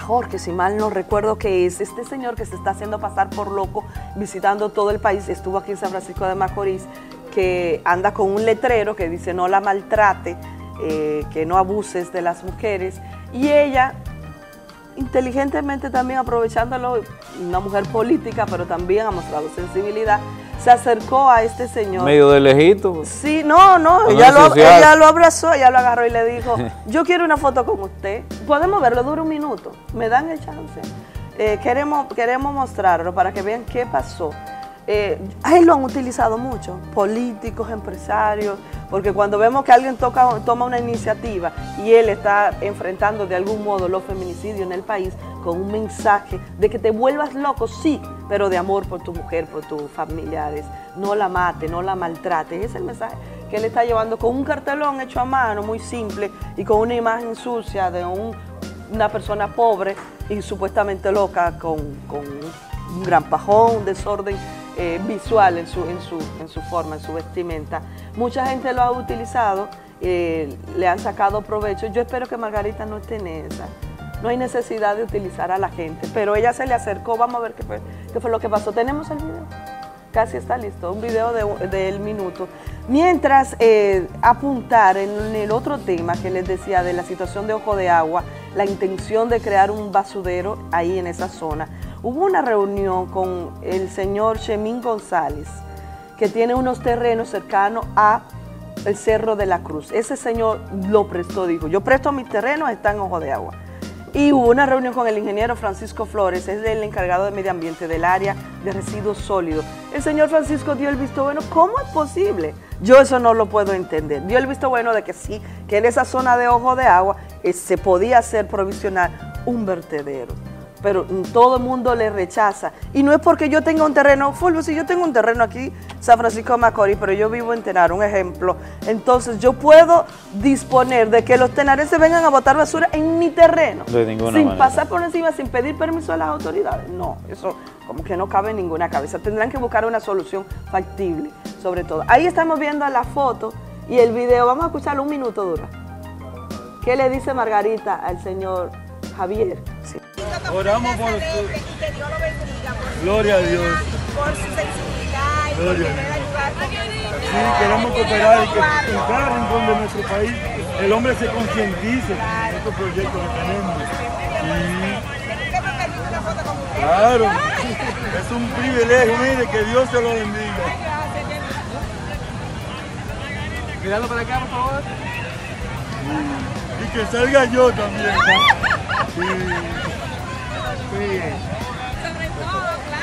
Jorge, si mal no recuerdo que es este señor que se está haciendo pasar por loco, visitando todo el país, estuvo aquí en San Francisco de Macorís, que anda con un letrero que dice no la maltrate, que no abuses de las mujeres, y ella, inteligentemente también aprovechándolo, una mujer política, pero también ha mostrado sensibilidad, se acercó a este señor. Medio de lejito. Sí, no, ella lo abrazó, ella lo agarró y le dijo, yo quiero una foto con usted. Podemos verlo, dura 1 minuto, me dan el chance. Queremos mostrarlo para que vean qué pasó. Ahí lo han utilizado mucho, políticos, empresarios, porque cuando vemos que alguien toma una iniciativa y él está enfrentando de algún modo los feminicidios en el país con un mensaje de que te vuelvas loco, sí, pero de amor por tu mujer, por tus familiares, no la mate, no la maltrate. Ese es el mensaje que él está llevando con un cartelón hecho a mano, muy simple, y con una imagen sucia de una persona pobre y supuestamente loca, con un gran pajón, un desorden visual en su forma, en su vestimenta. Mucha gente lo ha utilizado, le han sacado provecho. Yo espero que Margarita no esté en esa. No hay necesidad de utilizar a la gente, pero ella se le acercó. Vamos a ver qué fue lo que pasó. ¿Tenemos el video? Casi está listo, un video del minuto. Mientras apuntar en el otro tema que les decía de la situación de Ojo de Agua, la intención de crear un basurero ahí en esa zona. Hubo una reunión con el señor Chemín González, que tiene unos terrenos cercanos a el Cerro de la Cruz. Ese señor lo prestó, dijo, yo presto mis terrenos, está en Ojo de Agua. Y hubo una reunión con el ingeniero Francisco Flores, es el encargado de medio ambiente del área de residuos sólidos. El señor Francisco dio el visto bueno. ¿Cómo es posible? Yo eso no lo puedo entender. Dio el visto bueno de que sí, que en esa zona de Ojo de Agua se podía hacer provisional un vertedero. Pero todo el mundo le rechaza. Y no es porque yo tenga un terreno, Fulvio, si yo tengo un terreno aquí, San Francisco de Macorís, pero yo vivo en Tenar, un ejemplo, entonces yo puedo disponer de que los tenarenses vengan a botar basura en mi terreno. De ninguna sin manera. Pasar por encima, sin pedir permiso a las autoridades. No, eso como que no cabe en ninguna cabeza. Tendrán que buscar una solución factible, sobre todo. Ahí estamos viendo la foto y el video, vamos a escucharlo, 1 minuto dura. ¿Qué le dice Margarita al señor Javier? Sí. Oramos por su... Gloria a Dios. Por su sensibilidad y por querer ayudar. Sí, queremos cooperar y que en cada rincón de nuestro país el hombre se concientice de estos proyectos que tenemos. ¿Usted me permite una foto con usted? Claro, es un privilegio, mire, que Dios se lo bendiga. Mirando para acá, por favor. Y que salga yo también. Sí. Sí. Sobre todo,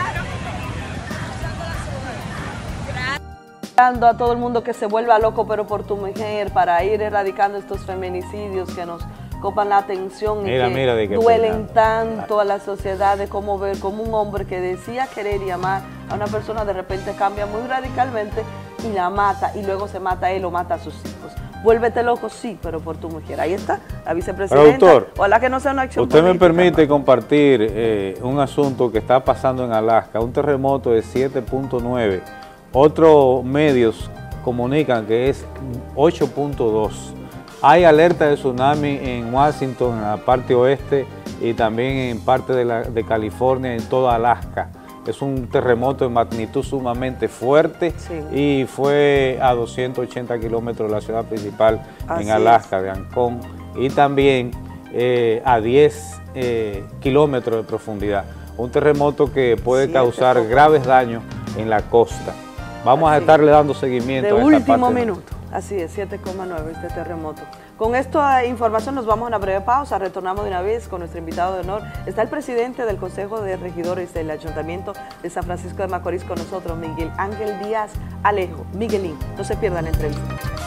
claro. A todo el mundo que se vuelva loco, pero por tu mujer, para ir erradicando estos feminicidios que nos copan la atención y que duelen tanto a la sociedad, de cómo ver como un hombre que decía querer y amar a una persona de repente cambia muy radicalmente y la mata, y luego se mata a él o mata a sus hijos. Vuélvete loco, sí, pero por tu mujer. Ahí está, la vicepresidenta. Productor, ojalá que no sea una acción usted política, me permite compartir un asunto que está pasando en Alaska, un terremoto de 7.9. Otros medios comunican que es 8.2. Hay alerta de tsunami en Washington, en la parte oeste, y también en parte de California, en toda Alaska. Es un terremoto de magnitud sumamente fuerte, sí, y fue a 280 kilómetros de la ciudad principal en Alaska, de Ancón, y también a 10 kilómetros de profundidad. Un terremoto que puede causar graves daños en la costa. Vamos a estarle dando seguimiento a esta parte. De último minuto, así es, 7,9 este terremoto. Con esta información nos vamos a una breve pausa, retornamos de una vez con nuestro invitado de honor. Está el presidente del Consejo de Regidores del Ayuntamiento de San Francisco de Macorís con nosotros, Miguel Ángel Díaz Alejo. Miguelín, no se pierdan la entrevista.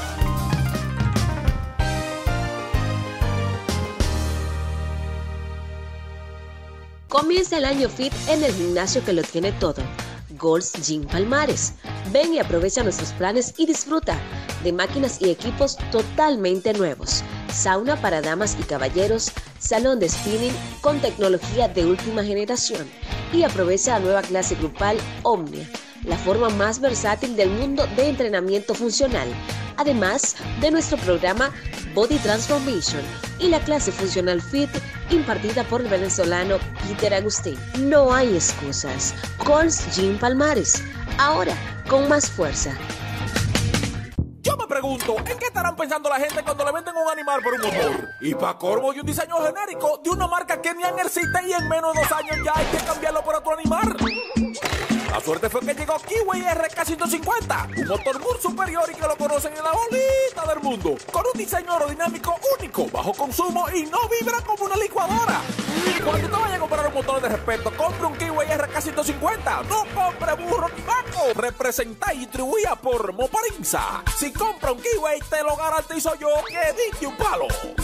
Comienza el año fit en el gimnasio que lo tiene todo. Gold's Gym Palmares. Ven y aprovecha nuestros planes y disfruta de máquinas y equipos totalmente nuevos. Sauna para damas y caballeros, salón de spinning con tecnología de última generación y aprovecha la nueva clase grupal Omnia la forma más versátil del mundo de entrenamiento funcional, además de nuestro programa Body Transformation y la clase Funcional Fit impartida por el venezolano Peter Agustín. No hay excusas. Gold's Gym Palmares, ahora con más fuerza. Yo me pregunto, ¿en qué estarán pensando la gente cuando le venden un animal por un motor? Y para corvo y un diseño genérico de una marca que ni existe y en menos de 2 años ya hay que cambiarlo por otro animal. La suerte fue que llegó Kiwi RK150, un motor muy superior y que lo conocen en la bolita del mundo, con un diseño aerodinámico único, bajo consumo y no vibra como una licuadora. Cuando te vayas a comprar un motor de respeto, compre un Kiwi RK150, no compre burro ni vaco. Representa y distribuida por Moparinza. Si compra un Kiwi, te lo garantizo yo que diste un palo.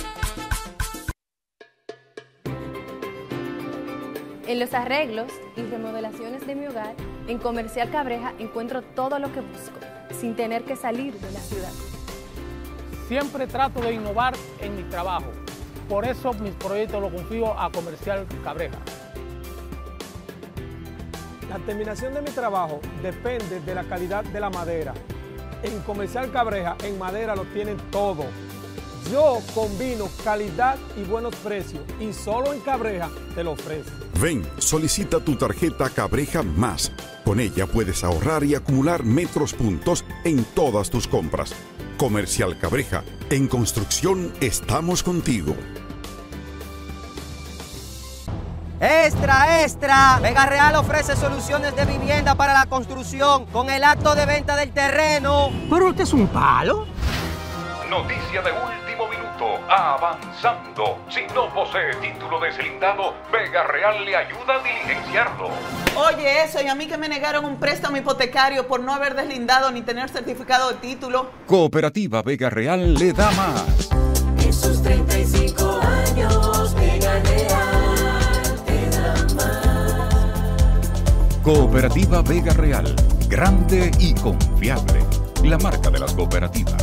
En los arreglos y remodelaciones de mi hogar, en Comercial Cabreja encuentro todo lo que busco, sin tener que salir de la ciudad. Siempre trato de innovar en mi trabajo, por eso mis proyectos los confío a Comercial Cabreja. La terminación de mi trabajo depende de la calidad de la madera. En Comercial Cabreja, en madera lo tienen todo. Yo combino calidad y buenos precios y solo en Cabreja te lo ofrezco. Ven, solicita tu tarjeta Cabreja Más. Con ella puedes ahorrar y acumular metros puntos en todas tus compras. Comercial Cabreja, en construcción estamos contigo. ¡Extra, extra! Vega Real ofrece soluciones de vivienda para la construcción con el acto de venta del terreno. ¿Pero este es un palo? Noticia de último minuto, avanzando. Si no posee título deslindado, Vega Real le ayuda a diligenciarlo. Oye, eso, y a mí que me negaron un préstamo hipotecario por no haber deslindado ni tener certificado de título. Cooperativa Vega Real le da más. En sus 35 años, Vega Real te da más. Cooperativa Vega Real, grande y confiable. La marca de las cooperativas.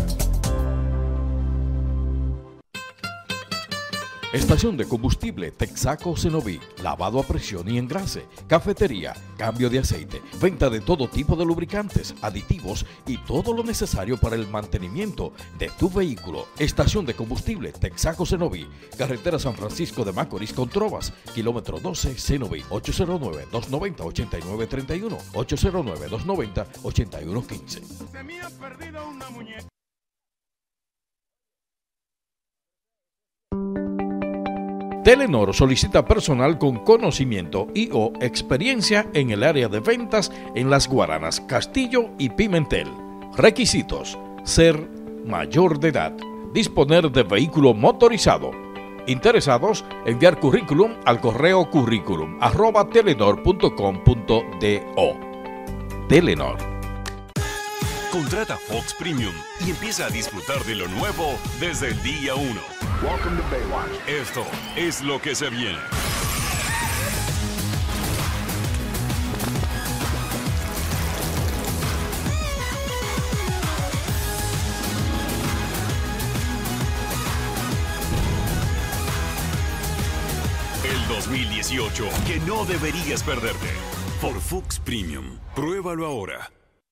Estación de combustible Texaco Cenoví, lavado a presión y engrase, cafetería, cambio de aceite, venta de todo tipo de lubricantes, aditivos y todo lo necesario para el mantenimiento de tu vehículo. Estación de combustible Texaco Cenoví, carretera San Francisco de Macorís con Trovas, kilómetro 12 Cenoví, 809-290-8931, 809-290-8115. Se me ha perdido una muñeca. Telenor solicita personal con conocimiento y/o experiencia en el área de ventas en Las Guaranas, Castillo y Pimentel. Requisitos: ser mayor de edad, disponer de vehículo motorizado. Interesados, enviar currículum al correo curriculum@telenor.com.do. Telenor. Contrata Fox Premium y empieza a disfrutar de lo nuevo desde el día 1. Welcome to Baywatch. Esto es lo que se viene. El 2018 que no deberías perderte. Por Fox Premium. Pruébalo ahora.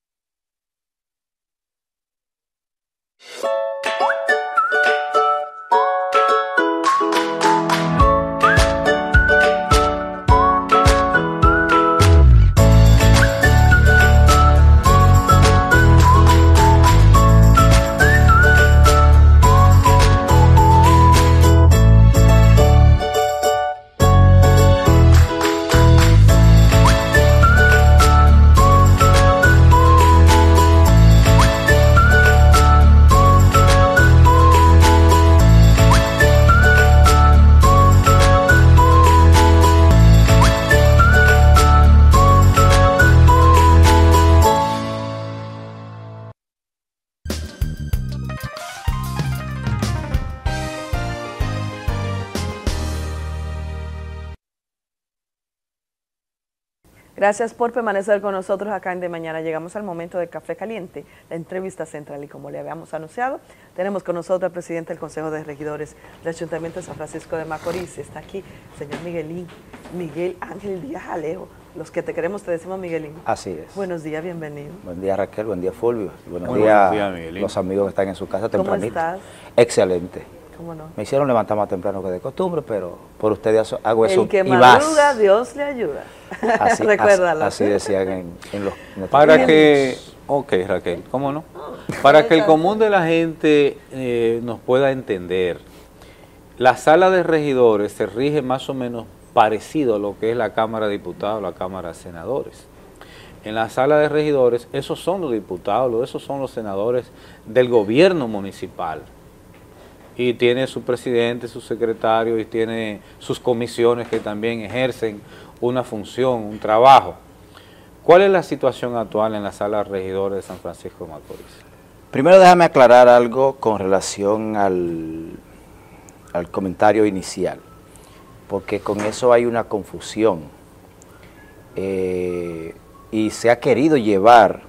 Gracias por permanecer con nosotros acá en De Mañana. Llegamos al momento de Café Caliente, la entrevista central, y como le habíamos anunciado, tenemos con nosotros al presidente del Consejo de Regidores del Ayuntamiento de San Francisco de Macorís. Está aquí el señor Miguel Ángel Díaz Alejo, Los que te queremos te decimos Miguelín. Así es. Buenos días, bienvenido. Buen día, Raquel, buen día, Fulvio. Buenos Muy días, buenos días, Miguelín. los amigos que están en su casa tempranito. ¿Cómo estás? Excelente. ¿Cómo no? Me hicieron levantar más temprano que de costumbre, pero por ustedes hago eso El que y madruga, más. Dios le ayuda. Así, Recuérdalo. así decían en los... Para que, ok Raquel, ¿cómo no? Para que el común de la gente nos pueda entender, la sala de regidores se rige más o menos parecido a lo que es la Cámara de Diputados, la Cámara de Senadores. En la sala de regidores, esos son los diputados, esos son los senadores del gobierno municipal. Y tiene su presidente, su secretario y tiene sus comisiones que también ejercen una función, un trabajo. ¿Cuál es la situación actual en la sala de regidores de San Francisco de Macorís? Primero déjame aclarar algo con relación al comentario inicial, porque con eso hay una confusión y se ha querido llevar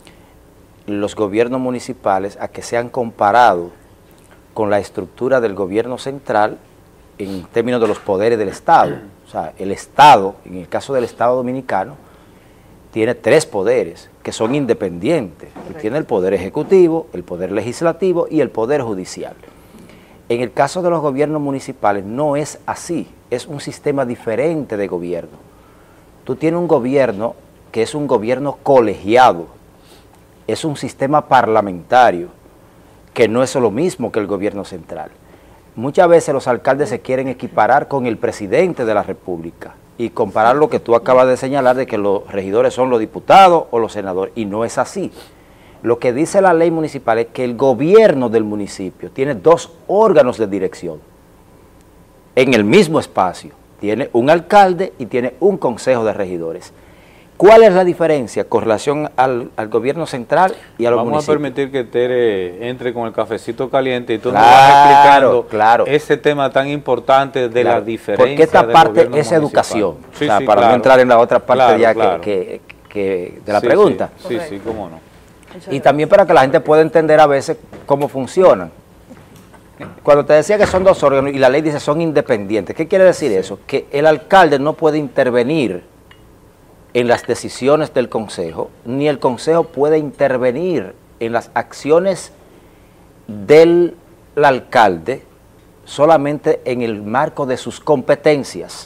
los gobiernos municipales a que sean comparados con la estructura del gobierno central en términos de los poderes del Estado. O sea, el Estado, en el caso del Estado dominicano, tiene 3 poderes que son independientes. Tiene el poder ejecutivo, el poder legislativo y el poder judicial. En el caso de los gobiernos municipales no es así, es un sistema diferente de gobierno. Tú tienes un gobierno que es un gobierno colegiado, es un sistema parlamentario, que no es lo mismo que el gobierno central. Muchas veces los alcaldes se quieren equiparar con el presidente de la República y comparar lo que tú acabas de señalar de que los regidores son los diputados o los senadores, y no es así. Lo que dice la ley municipal es que el gobierno del municipio tiene 2 órganos de dirección en el mismo espacio. Tiene un alcalde y tiene un consejo de regidores. ¿Cuál es la diferencia con relación al gobierno central y a los municipios? Vamos a permitir que Tere entre con el cafecito caliente y tú nos vas explicando ese tema tan importante de la diferencia. Porque esta parte es educación, sí, o sea, sí, para no entrar en la otra parte de la sí, pregunta. Sí, sí, cómo no. Y también para que la gente pueda entender a veces cómo funcionan. Cuando te decía que son 2 órganos y la ley dice son independientes, ¿qué quiere decir eso? Que el alcalde no puede intervenir en las decisiones del consejo, ni el consejo puede intervenir en las acciones del alcalde, solamente en el marco de sus competencias.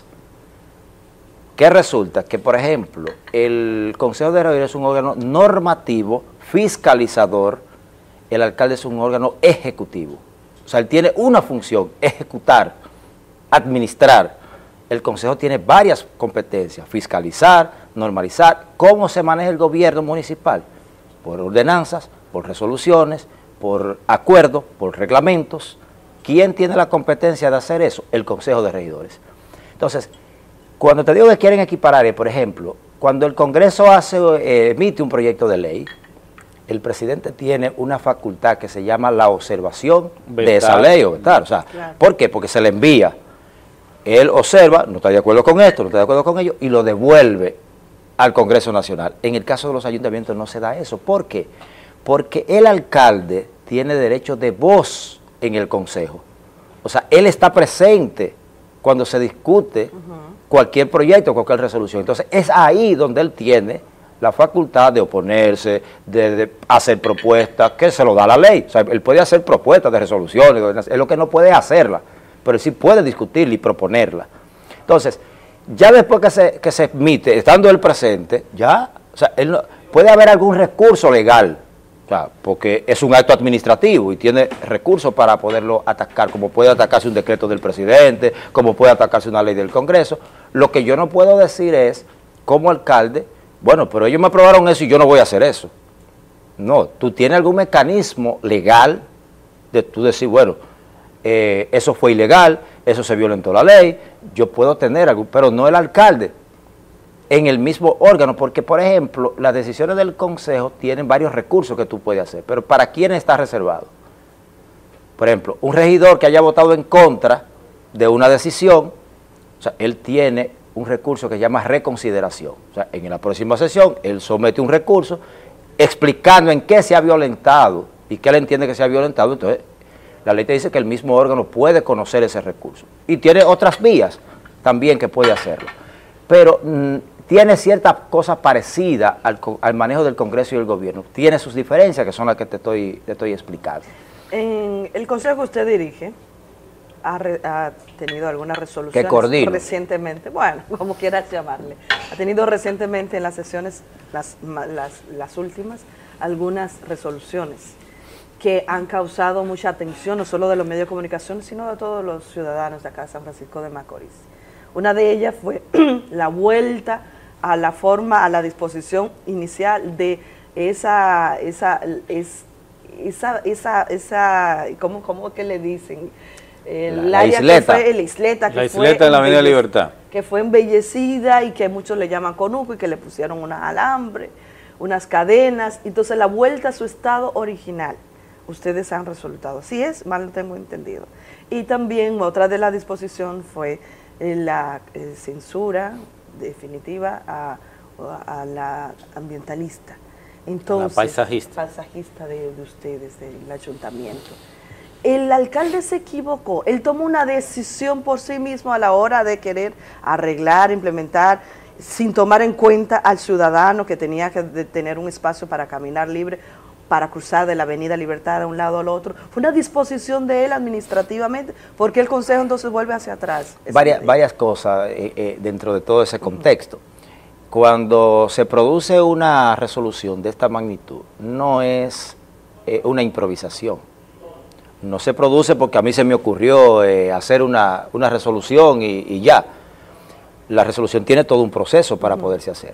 ¿Qué resulta? Que, por ejemplo, el Consejo de Regidores es un órgano normativo, fiscalizador, el alcalde es un órgano ejecutivo. O sea, él tiene una función, ejecutar, administrar. El Consejo tiene varias competencias, fiscalizar, normalizar. ¿Cómo se maneja el gobierno municipal? Por ordenanzas, por resoluciones, por acuerdos, por reglamentos. ¿Quién tiene la competencia de hacer eso? El Consejo de Regidores. Entonces, cuando te digo que quieren equiparar, por ejemplo, cuando el Congreso emite un proyecto de ley, el presidente tiene una facultad que se llama la observación de esa ley o vetar. O sea, ¿por qué? Porque se le envía. Él observa, no está de acuerdo con esto, no está de acuerdo con ello, y lo devuelve al Congreso Nacional. En el caso de los ayuntamientos no se da eso. ¿Por qué? Porque el alcalde tiene derecho de voz en el Consejo. O sea, él está presente cuando se discute cualquier proyecto, cualquier resolución. Entonces, es ahí donde él tiene la facultad de oponerse, de hacer propuestas, que se lo da la ley. O sea, él puede hacer propuestas de resoluciones, es lo que no puede hacerla, pero sí puede discutirla y proponerla. Entonces, ya después que se emite, estando él presente, ya, o sea, él no, puede haber algún recurso legal, o sea, porque es un acto administrativo y tiene recursos para poderlo atacar, como puede atacarse un decreto del presidente, como puede atacarse una ley del Congreso. Lo que yo no puedo decir es, como alcalde, bueno, pero ellos me aprobaron eso y yo no voy a hacer eso. No, tú tienes algún mecanismo legal de tú decir, bueno, eso fue ilegal, eso se violentó la ley, yo puedo tener algo, pero no el alcalde en el mismo órgano, porque por ejemplo, las decisiones del consejo tienen varios recursos que tú puedes hacer, pero ¿para quién está reservado? Por ejemplo, un regidor que haya votado en contra de una decisión, o sea, él tiene un recurso que se llama reconsideración. O sea, en la próxima sesión, él somete un recurso explicando en qué se ha violentado y qué él entiende que se ha violentado. Entonces, la ley te dice que el mismo órgano puede conocer ese recurso. Y tiene otras vías también que puede hacerlo. Pero tiene ciertas cosas parecidas al manejo del Congreso y el gobierno. Tiene sus diferencias, que son las que te estoy explicando. En el consejo que usted dirige, ha tenido algunas resoluciones que coordino recientemente, bueno, como quieras llamarle, ha tenido recientemente en las sesiones, las últimas, algunas resoluciones que han causado mucha atención, no solo de los medios de comunicación, sino de todos los ciudadanos de acá de San Francisco de Macorís. Una de ellas fue la vuelta a la forma, a la disposición inicial de ¿cómo que le dicen? La isleta. La isleta En la Avenida Libertad. Que fue embellecida y que muchos le llaman conuco y que le pusieron unas alambres, unas cadenas. Entonces la vuelta a su estado original. Ustedes han resultado. Así es, mal lo tengo entendido. Y también otra de la disposición fue la censura definitiva a la ambientalista. Entonces, la paisajista de ustedes, del ayuntamiento. El alcalde se equivocó, él tomó una decisión por sí mismo a la hora de querer arreglar, implementar, sin tomar en cuenta al ciudadano que tenía que tener un espacio para caminar libre, para cruzar de la Avenida Libertad de un lado al otro. Fue una disposición de él administrativamente, porque el Consejo entonces vuelve hacia atrás. Varias cosas dentro de todo ese contexto. Cuando se produce una resolución de esta magnitud, no es una improvisación. No se produce porque a mí se me ocurrió hacer una resolución y ya. La resolución tiene todo un proceso para poderse hacer.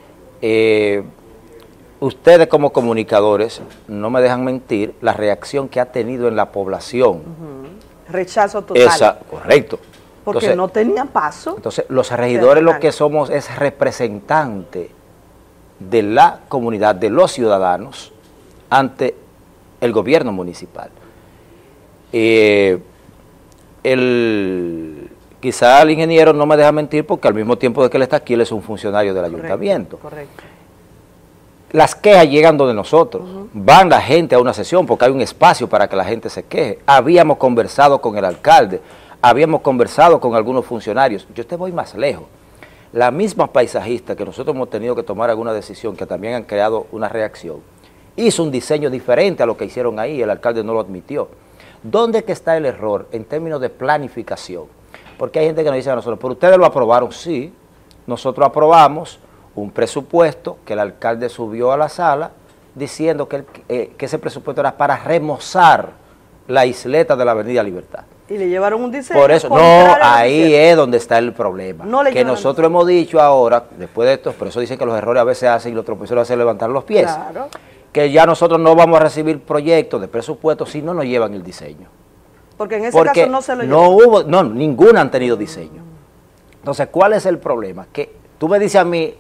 Ustedes como comunicadores, no me dejan mentir, la reacción que ha tenido en la población. Rechazo total. Correcto. Porque entonces, no tenían paso. Entonces, los regidores lo que somos es representantes de la comunidad, de los ciudadanos, ante el gobierno municipal. Quizá el ingeniero no me deja mentir porque al mismo tiempo de que él está aquí, él es un funcionario del ayuntamiento. Correcto. Las quejas llegan donde nosotros, van la gente a una sesión porque hay un espacio para que la gente se queje. Habíamos conversado con el alcalde, habíamos conversado con algunos funcionarios. Yo te voy más lejos. La misma paisajista que nosotros hemos tenido que tomar alguna decisión, que también han creado una reacción, hizo un diseño diferente a lo que hicieron ahí, el alcalde no lo admitió. ¿Dónde que está el error en términos de planificación? Porque hay gente que nos dice a nosotros, ¿pero ustedes lo aprobaron? Sí, nosotros aprobamos un presupuesto que el alcalde subió a la sala diciendo que ese presupuesto era para remozar la isleta de la Avenida Libertad. Y le llevaron un diseño. Por eso, no, ahí es donde está el problema. No que nosotros hemos dicho ahora, después de esto, por eso dicen que los errores a veces hacen y los tropiezos hacen levantar los pies. Claro. Que ya nosotros no vamos a recibir proyectos de presupuesto si no nos llevan el diseño. Porque en ese caso no se lo llevan. No, ninguna han tenido diseño. Entonces, ¿cuál es el problema? Que tú me dices a mí,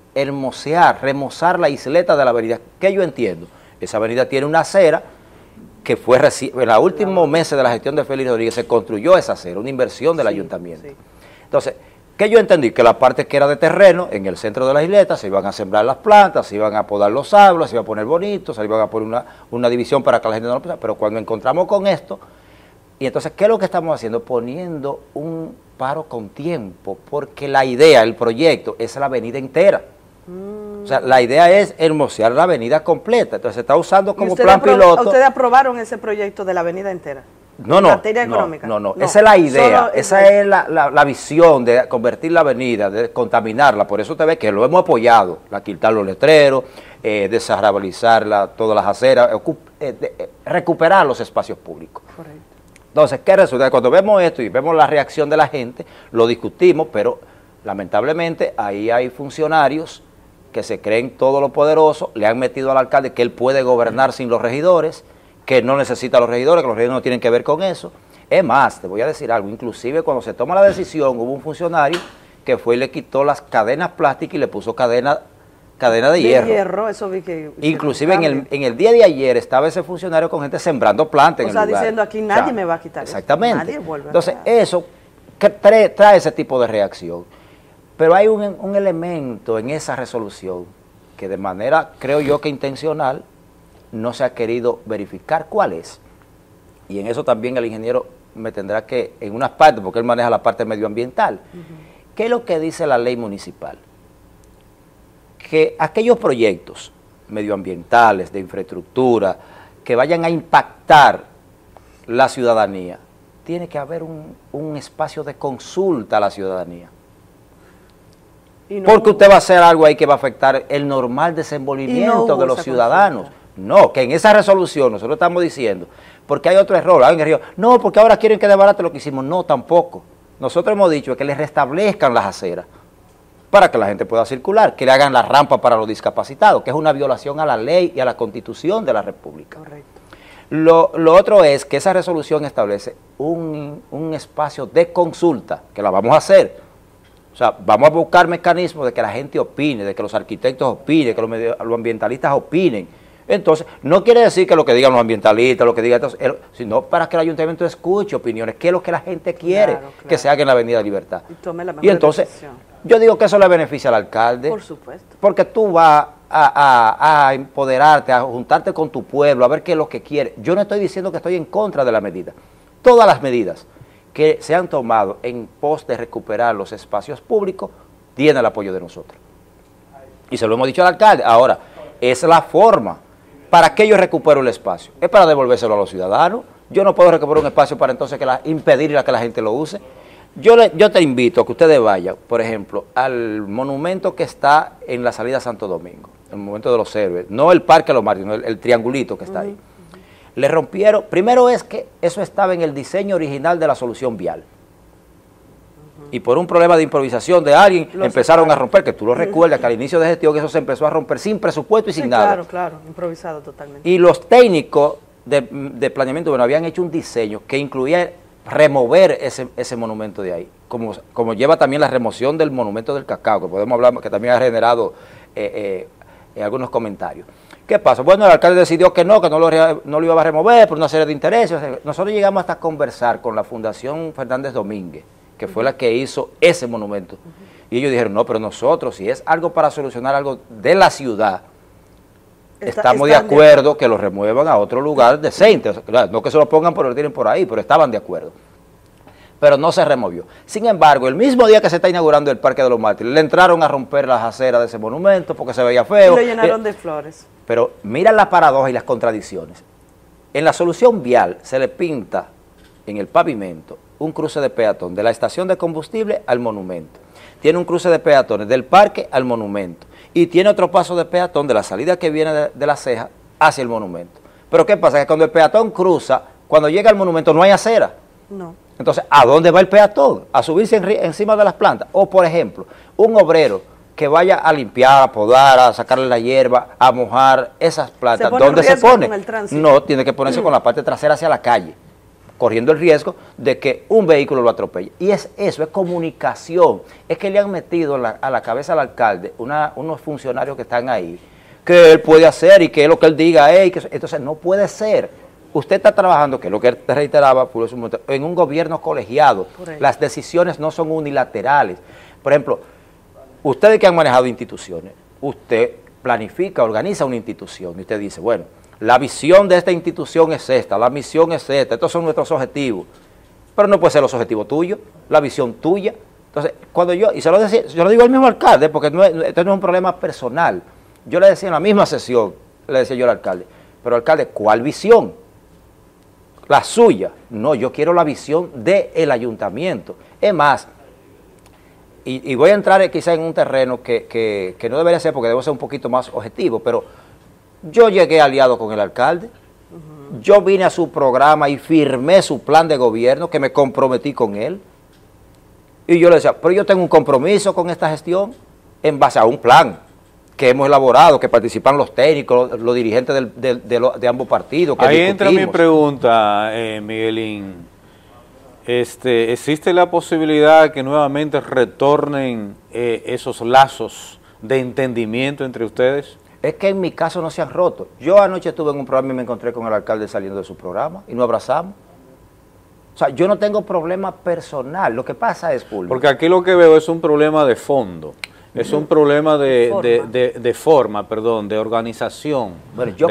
remozar la isleta de la avenida. ¿Qué yo entiendo? Esa avenida tiene una acera que fue en los últimos meses de la gestión de Félix Rodríguez se construyó esa acera, una inversión del ayuntamiento. Sí. Entonces, ¿qué yo entendí? Que la parte que era de terreno, en el centro de la isleta, se iban a sembrar las plantas, se iban a podar los árboles, se iba a poner bonito, se iban a poner una división para que la gente no lo pensara. Pero cuando encontramos con esto, y entonces, ¿qué es lo que estamos haciendo? Poniendo un paro con tiempo, porque la idea, el proyecto, es la avenida entera. O sea, la idea es hermosear la avenida completa. Entonces se está usando como plan piloto. ¿Ustedes aprobaron ese proyecto de la avenida entera? No, esa es la idea, esa es la visión de convertir la avenida, de contaminarla. Por eso usted ve que lo hemos apoyado, quitar los letreros, desarbolizar todas las aceras, recuperar los espacios públicos. Correcto. Entonces, ¿qué resulta? Cuando vemos esto y vemos la reacción de la gente, lo discutimos, pero lamentablemente ahí hay funcionarios que se creen todo lo poderoso, le han metido al alcalde que él puede gobernar sin los regidores, que no necesita a los regidores, que los regidores no tienen que ver con eso. Es más, te voy a decir algo, inclusive cuando se toma la decisión hubo un funcionario que fue y le quitó las cadenas plásticas y le puso cadena de hierro. Eso vi que inclusive en el día de ayer estaba ese funcionario con gente sembrando plantas en el lugar. Diciendo aquí nadie me va a quitar exactamente. Nadie vuelve. Entonces eso trae ese tipo de reacción. Pero hay un elemento en esa resolución que de manera, creo yo que intencional, no se ha querido verificar cuál es. Y en eso también el ingeniero me tendrá que, en unas partes, porque él maneja la parte medioambiental, ¿qué es lo que dice la ley municipal? que aquellos proyectos medioambientales, de infraestructura, que vayan a impactar la ciudadanía, tiene que haber un espacio de consulta a la ciudadanía. Porque usted va a hacer algo ahí que va a afectar el normal desenvolvimiento de los ciudadanos. No, que en esa resolución nosotros estamos diciendo, porque hay otro error, alguien dijo, no, porque ahora quieren que desbarate lo que hicimos. No, tampoco. Nosotros hemos dicho que les restablezcan las aceras para que la gente pueda circular, que le hagan la rampa para los discapacitados, que es una violación a la ley y a la Constitución de la República. Correcto. Lo otro es que esa resolución establece un espacio de consulta, que la vamos a hacer. O sea, vamos a buscar mecanismos de que la gente opine, de que los arquitectos opinen, que los ambientalistas opinen. Entonces, no quiere decir que lo que digan los ambientalistas, lo que digan, sino para que el ayuntamiento escuche opiniones, qué es lo que la gente quiere que se haga en la Avenida Libertad. Y entonces, yo digo que eso le beneficia al alcalde. Por supuesto. Porque tú vas a empoderarte, a juntarte con tu pueblo, a ver qué es lo que quiere. Yo no estoy diciendo que estoy en contra de la medida. Todas las medidas que se han tomado en pos de recuperar los espacios públicos tienen el apoyo de nosotros. Y se lo hemos dicho al alcalde. Ahora, es la forma. ¿Para qué yo recupero el espacio? Es para devolvérselo a los ciudadanos. Yo no puedo recuperar un espacio para entonces impedir a que la gente lo use. Yo te invito a que ustedes vayan, por ejemplo, al monumento que está en la salida a Santo Domingo, el monumento de los héroes, no el Parque de los Mártires, sino el triangulito que está ahí. Le rompieron, primero es que eso estaba en el diseño original de la solución vial. Y por un problema de improvisación de alguien, empezaron a romper, que tú lo recuerdas, que al inicio de gestión eso se empezó a romper sin presupuesto y sin nada. Claro, improvisado totalmente. Y los técnicos de planeamiento, bueno, habían hecho un diseño que incluía remover ese monumento de ahí, como lleva también la remoción del monumento del cacao, que podemos hablar, que también ha generado algunos comentarios. ¿Qué pasa? Bueno, el alcalde decidió que no lo iba a remover por una serie de intereses. Nosotros llegamos hasta a conversar con la Fundación Fernández Domínguez, que fue la que hizo ese monumento. Y ellos dijeron, no, pero nosotros, si es algo para solucionar algo de la ciudad, estamos de acuerdo que lo remuevan a otro lugar decente. O sea, no que se lo pongan por lo tienen por ahí, pero estaban de acuerdo. Pero no se removió. Sin embargo, el mismo día que se está inaugurando el Parque de los Mártires, le entraron a romper las aceras de ese monumento porque se veía feo. Y lo llenaron de flores. Pero mira la paradoja y las contradicciones. En la solución vial se le pinta en el pavimento un cruce de peatón de la estación de combustible al monumento. Tiene un cruce de peatones del parque al monumento. Y tiene otro paso de peatón de la salida que viene de la ceja hacia el monumento. Pero ¿qué pasa? Que cuando el peatón cruza, cuando llega al monumento no hay acera. No. Entonces, ¿a dónde va el peatón? A subirse encima de las plantas. O, por ejemplo, un obrero que vaya a limpiar, a podar, a sacarle la hierba, a mojar esas plantas. ¿Dónde se pone? No, tiene que ponerse con la parte trasera hacia la calle, corriendo el riesgo de que un vehículo lo atropelle. Y es eso, es comunicación. Es que le han metido a la cabeza al alcalde unos funcionarios que están ahí, que él puede hacer y que es lo que él diga. Entonces no puede ser. Usted está trabajando, que es lo que te reiteraba, en un gobierno colegiado. Las decisiones no son unilaterales. Por ejemplo, ustedes que han manejado instituciones, usted planifica, organiza una institución y usted dice, bueno, la visión de esta institución es esta, la misión es esta, estos son nuestros objetivos. Pero no puede ser los objetivos tuyos, la visión tuya. Entonces, cuando yo lo digo al mismo alcalde, porque esto no es un problema personal. Yo le decía en la misma sesión, le decía yo al alcalde, pero alcalde, ¿cuál visión? La suya. No, yo quiero la visión del ayuntamiento. Es más, y voy a entrar quizá en un terreno que no debería ser porque debo ser un poquito más objetivo, pero yo llegué aliado con el alcalde, yo vine a su programa y firmé su plan de gobierno, que me comprometí con él, y yo le decía, pero yo tengo un compromiso con esta gestión en base a un plan que hemos elaborado, que participan los técnicos, los dirigentes de ambos partidos. Que ahí entra mi pregunta, Miguelín. ¿Existe la posibilidad que nuevamente retornen esos lazos de entendimiento entre ustedes? Es que en mi caso no se han roto. Yo anoche estuve en un programa y me encontré con el alcalde saliendo de su programa y nos abrazamos. O sea, yo no tengo problema personal. Lo que pasa es, Fulvio, porque aquí lo que veo es un problema de fondo. Es un problema de forma, de organización. Bueno, yo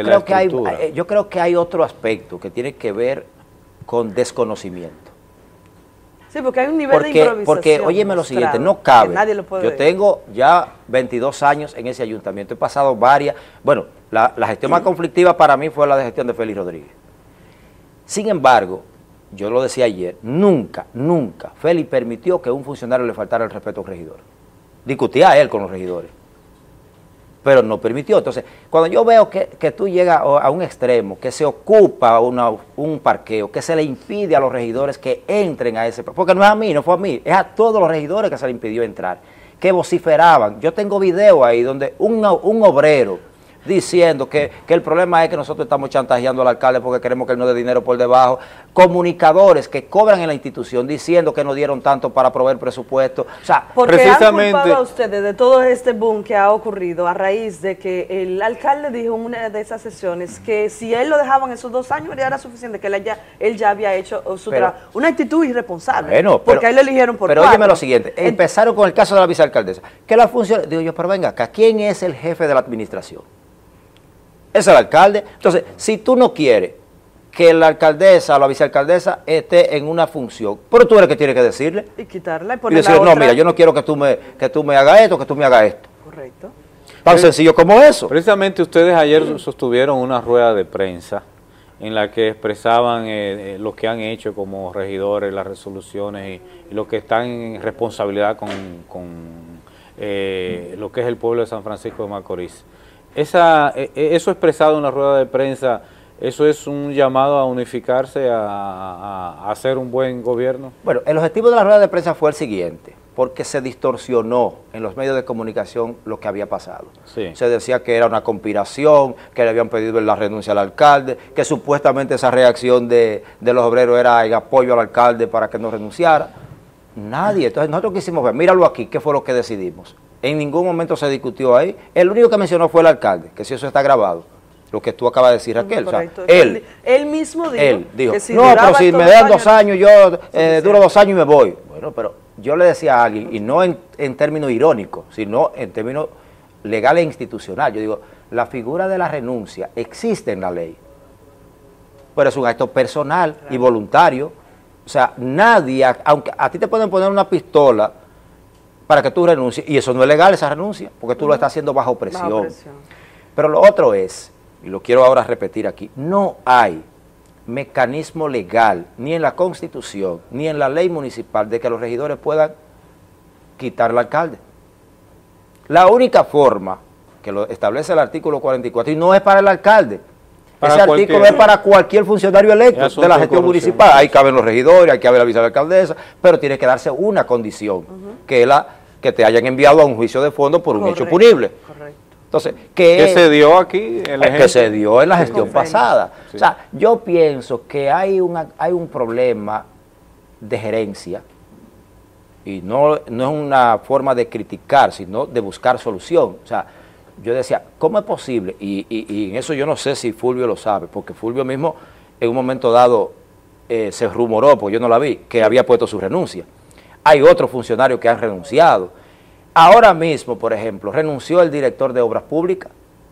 creo que hay otro aspecto que tiene que ver con desconocimiento. Sí, porque hay un nivel de improvisación. Porque, óyeme lo siguiente, no cabe. Nadie lo puede. Yo tengo ya 22 años en ese ayuntamiento, he pasado varias, bueno, la gestión más conflictiva para mí fue la de gestión de Félix Rodríguez. Sin embargo, yo lo decía ayer, nunca Félix permitió que a un funcionario le faltara el respeto a un regidor. Discutía él con los regidores, pero no permitió. Entonces, cuando yo veo que tú llegas a un extremo, que se ocupa un parqueo, que se le impide a los regidores que entren a ese, porque no es a mí, no fue a mí, es a todos los regidores que se le impidió entrar, que vociferaban. Yo tengo video ahí donde un obrero diciendo que el problema es que nosotros estamos chantajeando al alcalde porque queremos que él nos dé dinero por debajo, comunicadores que cobran en la institución diciendo que nos dieron tanto para proveer presupuesto. O sea, porque precisamente han culpado a ustedes de todo este boom que ha ocurrido a raíz de que el alcalde dijo en una de esas sesiones que si él lo dejaban esos 2 años ya era suficiente, que él ya había hecho su trabajo. Una actitud irresponsable, bueno, porque a él lo eligieron por 4. Pero óyeme lo siguiente, empezaron con el caso de la vicealcaldesa, que la función, digo yo, pero venga acá, ¿quién es el jefe de la administración? Es el alcalde. Entonces, si tú no quieres que la alcaldesa o la vicealcaldesa esté en una función, pero tú eres el que tienes que decirle. Y quitarla y Y ponerla decirle, otra. no, mira, yo no quiero que tú me hagas esto, que tú me hagas esto. Correcto. Tan sencillo como eso. Precisamente ustedes ayer sostuvieron una rueda de prensa en la que expresaban lo que han hecho como regidores, las resoluciones y lo que están en responsabilidad con lo que es el pueblo de San Francisco de Macorís. Eso expresado en la rueda de prensa, ¿eso es un llamado a unificarse, a hacer un buen gobierno? Bueno, el objetivo de la rueda de prensa fue el siguiente, porque se distorsionó en los medios de comunicación lo que había pasado. Sí. Se decía que era una conspiración, que le habían pedido la renuncia al alcalde, que supuestamente esa reacción de los obreros era en apoyo al alcalde para que no renunciara. Nadie. Entonces nosotros quisimos ver, míralo aquí, ¿qué fue lo que decidimos? En ningún momento se discutió ahí. El único que mencionó fue el alcalde, que si eso está grabado, lo que tú acabas de decir, Raquel. O sea, él mismo dijo que si no, pero si me dan 2 años, yo duro 2 años y me voy. Bueno, pero yo le decía a alguien, y no en términos irónicos, sino en términos legales e institucionales, yo digo, la figura de la renuncia existe en la ley, pero es un acto personal y voluntario. O sea, nadie, aunque a ti te pueden poner una pistola para que tú renuncies, y eso no es legal, esa renuncia, porque tú lo estás haciendo bajo presión. Pero lo otro es, y lo quiero ahora repetir aquí, no hay mecanismo legal, ni en la Constitución, ni en la ley municipal, de que los regidores puedan quitar al alcalde. La única forma que lo establece el artículo 44, y no es para el alcalde, ese artículo es para cualquier funcionario electo de la gestión municipal. Ahí caben los regidores, ahí cabe la vicealcaldesa, pero tiene que darse una condición, que es la que te hayan enviado a un juicio de fondo por un hecho punible. Entonces, ¿qué se dio aquí? Que se dio en la gestión pasada. Sí. O sea, yo pienso que hay un problema de gerencia, y no es una forma de criticar, sino de buscar solución. O sea, yo decía, ¿cómo es posible? Y en eso yo no sé si Fulvio lo sabe, porque Fulvio mismo en un momento dado se rumoró, porque yo no la vi, que había puesto su renuncia. Hay otros funcionarios que han renunciado. Ahora mismo, por ejemplo, renunció el director de Obras Públicas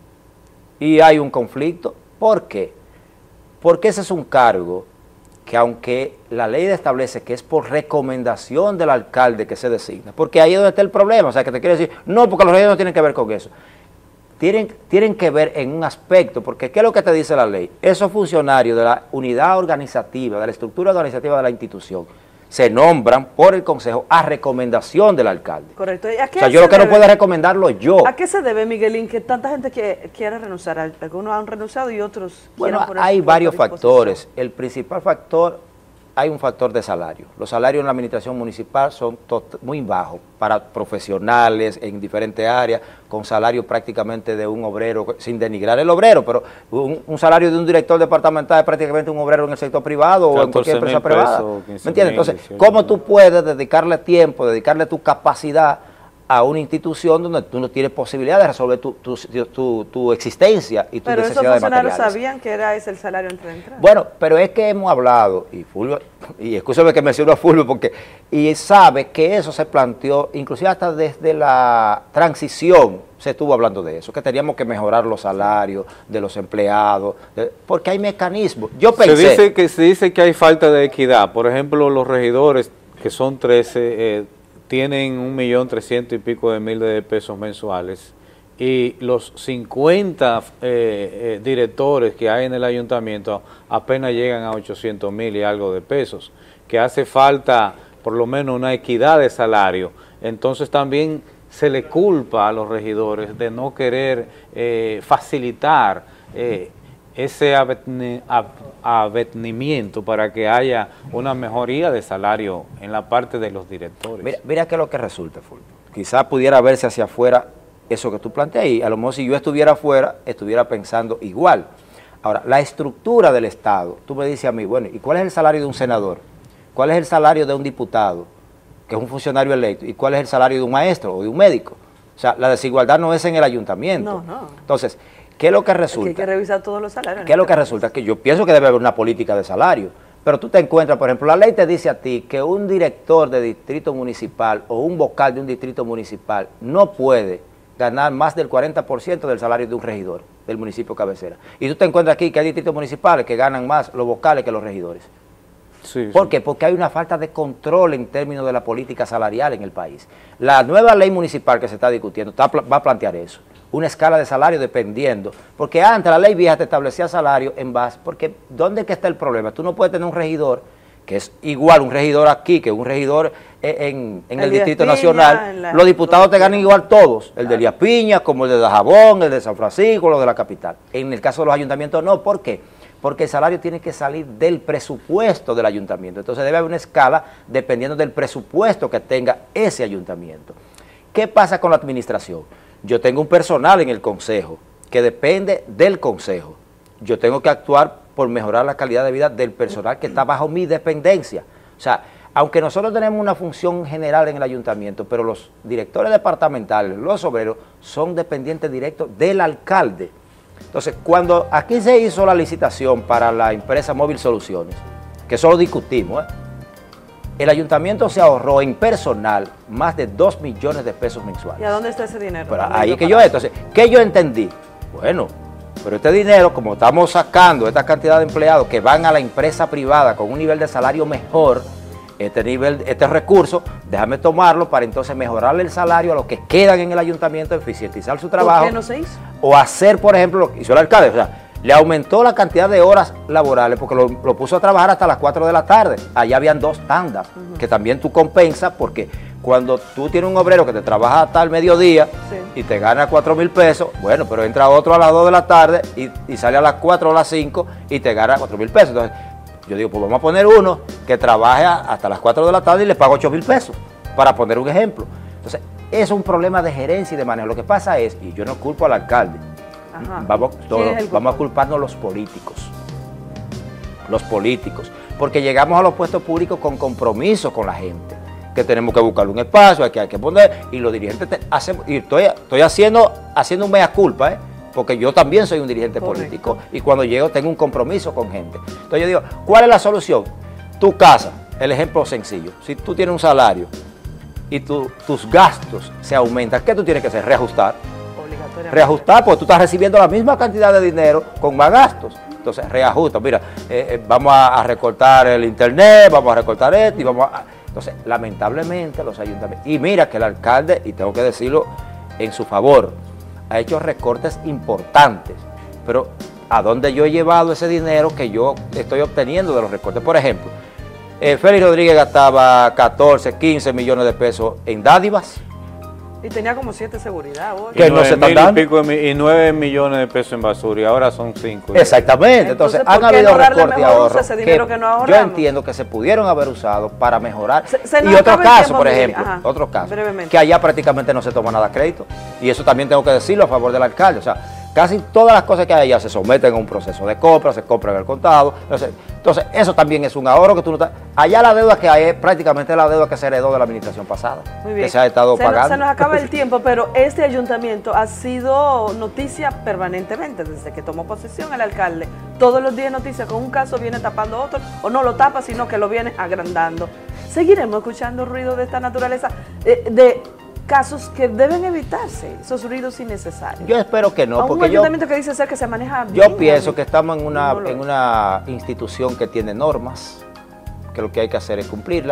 y hay un conflicto. ¿Por qué? Porque ese es un cargo que, aunque la ley establece que es por recomendación del alcalde que se designa, porque ahí es donde está el problema. O sea, que te quiere decir, no, porque los regidores no tienen que ver con eso. Tienen que ver en un aspecto, porque ¿qué es lo que te dice la ley? Esos funcionarios de la unidad organizativa, de la estructura organizativa de la institución, se nombran por el Consejo a recomendación del alcalde. Correcto. O sea, yo lo que no puedo recomendarlo yo. ¿A qué se debe, Miguelín, que tanta gente quiere renunciar? Algunos han renunciado y otros... Bueno, hay varios factores. El principal factor, hay un factor de salario. Los salarios en la administración municipal son muy bajos para profesionales en diferentes áreas, con salario prácticamente de un obrero, sin denigrar el obrero, pero un salario de un director departamental es prácticamente un obrero en el sector privado o en cualquier empresa privada. ¿Me entiendes? Entonces, ¿cómo tú puedes dedicarle tiempo, dedicarle tu capacidad a una institución donde tú no tienes posibilidad de resolver tu existencia y tu necesidad de materiales? Pero esos funcionarios sabían que era ese el salario entre entradas. Bueno, pero es que hemos hablado, y Fulvio, y escúchame que menciono a Fulvio, y sabe que eso se planteó, inclusive hasta desde la transición se estuvo hablando de eso, que teníamos que mejorar los salarios de los empleados, porque hay mecanismos. Yo pensé... Se dice que hay falta de equidad. Por ejemplo, los regidores que son 13, tienen 1.300.000 y pico de mil de pesos mensuales, y los 50 directores que hay en el ayuntamiento apenas llegan a 800.000 y algo de pesos, que hace falta por lo menos una equidad de salario. Entonces también se le culpa a los regidores de no querer facilitar ese avenimiento para que haya una mejoría de salario en la parte de los directores. Mira qué es lo que resulta, Fulvio. Quizás pudiera verse hacia afuera eso que tú planteas, y a lo mejor si yo estuviera afuera, estuviera pensando igual. Ahora, la estructura del Estado, tú me dices a mí, bueno, ¿y cuál es el salario de un senador? ¿Cuál es el salario de un diputado, que es un funcionario electo? ¿Y cuál es el salario de un maestro o de un médico? O sea, la desigualdad no es en el ayuntamiento. No. Entonces, ¿qué es lo que resulta? Hay que revisar todos los salarios. ¿Qué es lo que resulta? Que yo pienso que debe haber una política de salario, pero tú te encuentras, por ejemplo, la ley te dice a ti que un director de distrito municipal o un vocal de un distrito municipal no puede ganar más del 40% del salario de un regidor del municipio cabecera. Y tú te encuentras aquí que hay distritos municipales que ganan más los vocales que los regidores. Sí, ¿Por qué? Porque hay una falta de control en términos de la política salarial en el país. La nueva ley municipal que se está discutiendo va a plantear eso, una escala de salario dependiendo, porque antes la ley vieja te establecía salario en base, porque ¿dónde es que está el problema? Tú no puedes tener un regidor que es igual un regidor aquí que un regidor en el Distrito Nacional. Los diputados te ganan igual todos, el de Elías Piña, como el de Dajabón, el de San Francisco, los de la capital. En el caso de los ayuntamientos no, ¿por qué? Porque el salario tiene que salir del presupuesto del ayuntamiento. Entonces debe haber una escala dependiendo del presupuesto que tenga ese ayuntamiento. ¿Qué pasa con la administración? Yo tengo un personal en el consejo que depende del consejo. Yo tengo que actuar por mejorar la calidad de vida del personal que está bajo mi dependencia. O sea, aunque nosotros tenemos una función general en el ayuntamiento, pero los directores departamentales, los obreros, son dependientes directos del alcalde. Entonces, cuando aquí se hizo la licitación para la empresa Móvil Soluciones, que eso lo discutimos, el ayuntamiento se ahorró en personal más de 2 millones de pesos mensuales. ¿Y a dónde está ese dinero? Pero ahí que yo, entonces, ¿qué yo entendí? Bueno, pero este dinero, como estamos sacando esta cantidad de empleados que van a la empresa privada con un nivel de salario mejor, este recurso, déjame tomarlo para entonces mejorarle el salario a los que quedan en el ayuntamiento, eficientizar su trabajo. ¿Por qué no se hizo? O hacer, por ejemplo, lo que hizo el alcalde, o sea, le aumentó la cantidad de horas laborales porque lo puso a trabajar hasta las 4 de la tarde. Allá habían 2 tandas, que también tú compensas, porque cuando tú tienes un obrero que te trabaja hasta el mediodía y te gana 4.000 pesos, bueno, pero entra otro a las 2 de la tarde y sale a las 4 o a las 5 y te gana 4.000 pesos. Entonces, yo digo, pues vamos a poner uno que trabaje hasta las 4 de la tarde y le paga 8.000 pesos, para poner un ejemplo. Entonces, es un problema de gerencia y de manejo. Lo que pasa es, y yo no culpo al alcalde, vamos a culparnos los políticos, porque llegamos a los puestos públicos con compromiso con la gente, que tenemos que buscar un espacio, hay que poner, y los dirigentes hacemos, y estoy haciendo un mea culpa, porque yo también soy un dirigente político, y cuando llego tengo un compromiso con gente. Entonces yo digo, ¿cuál es la solución? Tu casa, el ejemplo sencillo, si tú tienes un salario y tus gastos se aumentan, ¿qué tú tienes que hacer? Reajustar. Reajustar, porque tú estás recibiendo la misma cantidad de dinero con más gastos. Entonces, reajusta. Mira, vamos a recortar el internet, vamos a recortar esto y vamos a... Entonces, lamentablemente los ayuntamientos... Y mira que el alcalde, y tengo que decirlo en su favor, ha hecho recortes importantes. Pero, ¿a dónde yo he llevado ese dinero que yo estoy obteniendo de los recortes? Por ejemplo, Félix Rodríguez gastaba 14, 15 millones de pesos en dádivas. Y tenía como 7 seguridad. Que no se están dando. Y 9 millones de pesos en basura, y ahora son 5. Exactamente. Entonces han habido recortes y ahorros que yo entiendo que se pudieron haber usado para mejorar. Y otro caso, por ejemplo, otro caso, que allá prácticamente no se toma nada crédito. Y eso también tengo que decirlo a favor del alcalde. O sea, casi todas las cosas que hay allá se someten a un proceso de compra, se compran al contado. Entonces, eso también es un ahorro que tú no estás... Allá la deuda que hay es prácticamente la deuda que se heredó de la administración pasada, que se ha estado pagando. Se nos acaba el tiempo, pero este ayuntamiento ha sido noticia permanentemente desde que tomó posesión el alcalde. Todos los días noticias, con un caso viene tapando otro, o no lo tapa, sino que lo viene agrandando. Seguiremos escuchando ruidos de esta naturaleza, de casos que deben evitarse, esos ruidos innecesarios. Yo espero que no, porque un ayuntamiento que dice ser que se maneja bien. Yo pienso que estamos en una institución que tiene normas, que lo que hay que hacer es cumplirlas.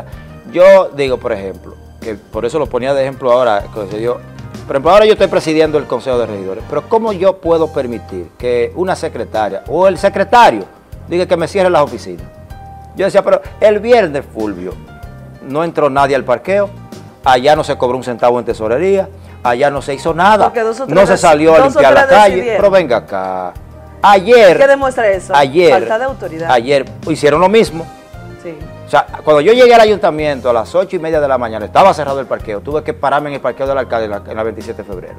Yo digo, por ejemplo, que por eso lo ponía de ejemplo ahora, por ejemplo, ahora yo estoy presidiendo el Consejo de Regidores, pero ¿cómo yo puedo permitir que una secretaria o el secretario diga que me cierre las oficinas? Yo decía, pero el viernes, Fulvio, no entró nadie al parqueo, allá no se cobró un centavo en tesorería, allá no se hizo nada, no se salió a limpiar la calle, pero venga acá. Ayer, ¿qué demuestra eso? Falta de autoridad. Ayer hicieron lo mismo. Sí. O sea, cuando yo llegué al ayuntamiento a las 8:30 de la mañana, estaba cerrado el parqueo, tuve que pararme en el parqueo del alcalde en la 27 de febrero.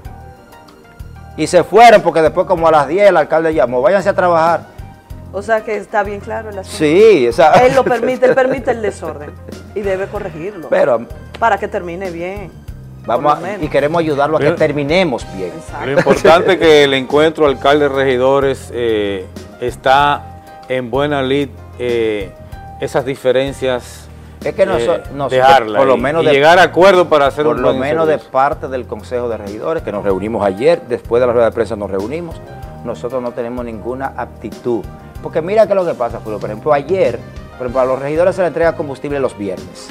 Y se fueron porque después como a las 10 el alcalde llamó, váyanse a trabajar. O sea que está bien claro el asunto. Sí, o sea, él permite el desorden y debe corregirlo. Pero para que termine bien. Y queremos ayudarlo a que terminemos bien. Exacto. Lo importante es que el encuentro alcalde-regidores está en buena lid, esas diferencias es que dejarla por lo menos llegar a acuerdo para hacer por un lo buen menos servicio. de parte del Consejo de Regidores, que nos reunimos ayer, después de la rueda de prensa nos reunimos, nosotros no tenemos ninguna aptitud. Porque mira qué es lo que pasa, por ejemplo, ayer, a los regidores se les entrega combustible los viernes.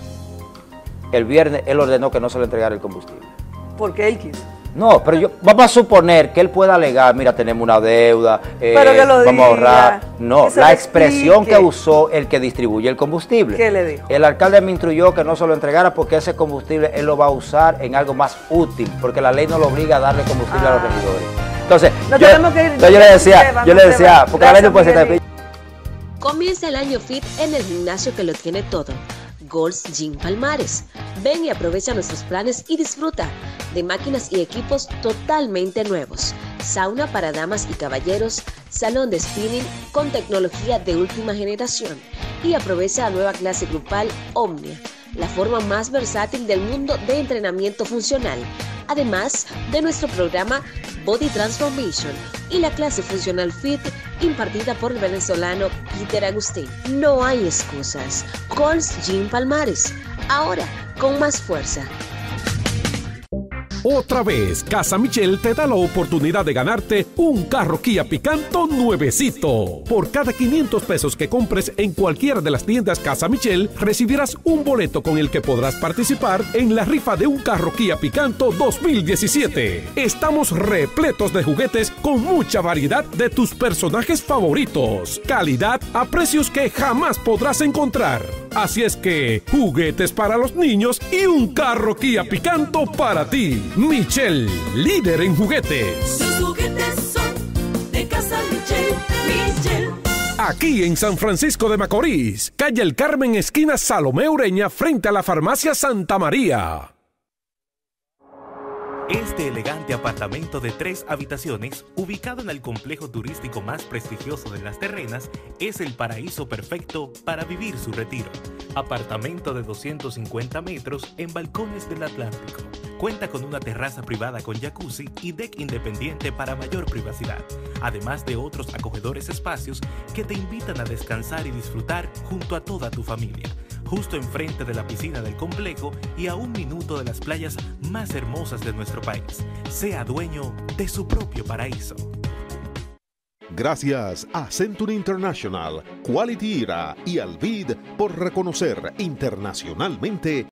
El viernes él ordenó que no se le entregara el combustible. Porque él quiso. No, pero vamos a suponer que él pueda alegar, mira, tenemos una deuda, vamos a ahorrar. No, la expresión que usó el que distribuye el combustible. ¿Qué le dijo? El alcalde me instruyó que no se lo entregara porque ese combustible él lo va a usar en algo más útil, porque la ley no lo obliga a darle combustible a los regidores. Entonces, yo le decía, porque la ley no puede ser... Comienza el año fit en el gimnasio que lo tiene todo. Gold's Gym Palmares. Ven y aprovecha nuestros planes y disfruta de máquinas y equipos totalmente nuevos. Sauna para damas y caballeros, salón de spinning con tecnología de última generación y aprovecha la nueva clase grupal Omnia, la forma más versátil del mundo de entrenamiento funcional. Además de nuestro programa Body Transformation y la clase Funcional Fit impartida por el venezolano Peter Agustín. No hay excusas. Gold's Gym Palmares, ahora con más fuerza. Otra vez, Casa Michel te da la oportunidad de ganarte un carro Kia Picanto nuevecito. Por cada 500 pesos que compres en cualquiera de las tiendas Casa Michel, recibirás un boleto con el que podrás participar en la rifa de un carro Kia Picanto 2017. Estamos repletos de juguetes con mucha variedad de tus personajes favoritos. Calidad a precios que jamás podrás encontrar. Así es que, juguetes para los niños y un carro Kia Picanto para ti. Michel, líder en juguetes. Sus juguetes son de Casa Michel. Aquí en San Francisco de Macorís, calle El Carmen, esquina Salomé Ureña, frente a la farmacia Santa María. Este elegante apartamento de 3 habitaciones, ubicado en el complejo turístico más prestigioso de Las Terrenas, es el paraíso perfecto para vivir su retiro. Apartamento de 250 metros en balcones del Atlántico. Cuenta con una terraza privada con jacuzzi y deck independiente para mayor privacidad, además de otros acogedores espacios que te invitan a descansar y disfrutar junto a toda tu familia. Justo enfrente de la piscina del complejo y a 1 minuto de las playas más hermosas de nuestro país. Sea dueño de su propio paraíso. Gracias a Century International, Quality Era y Alvid por reconocer internacionalmente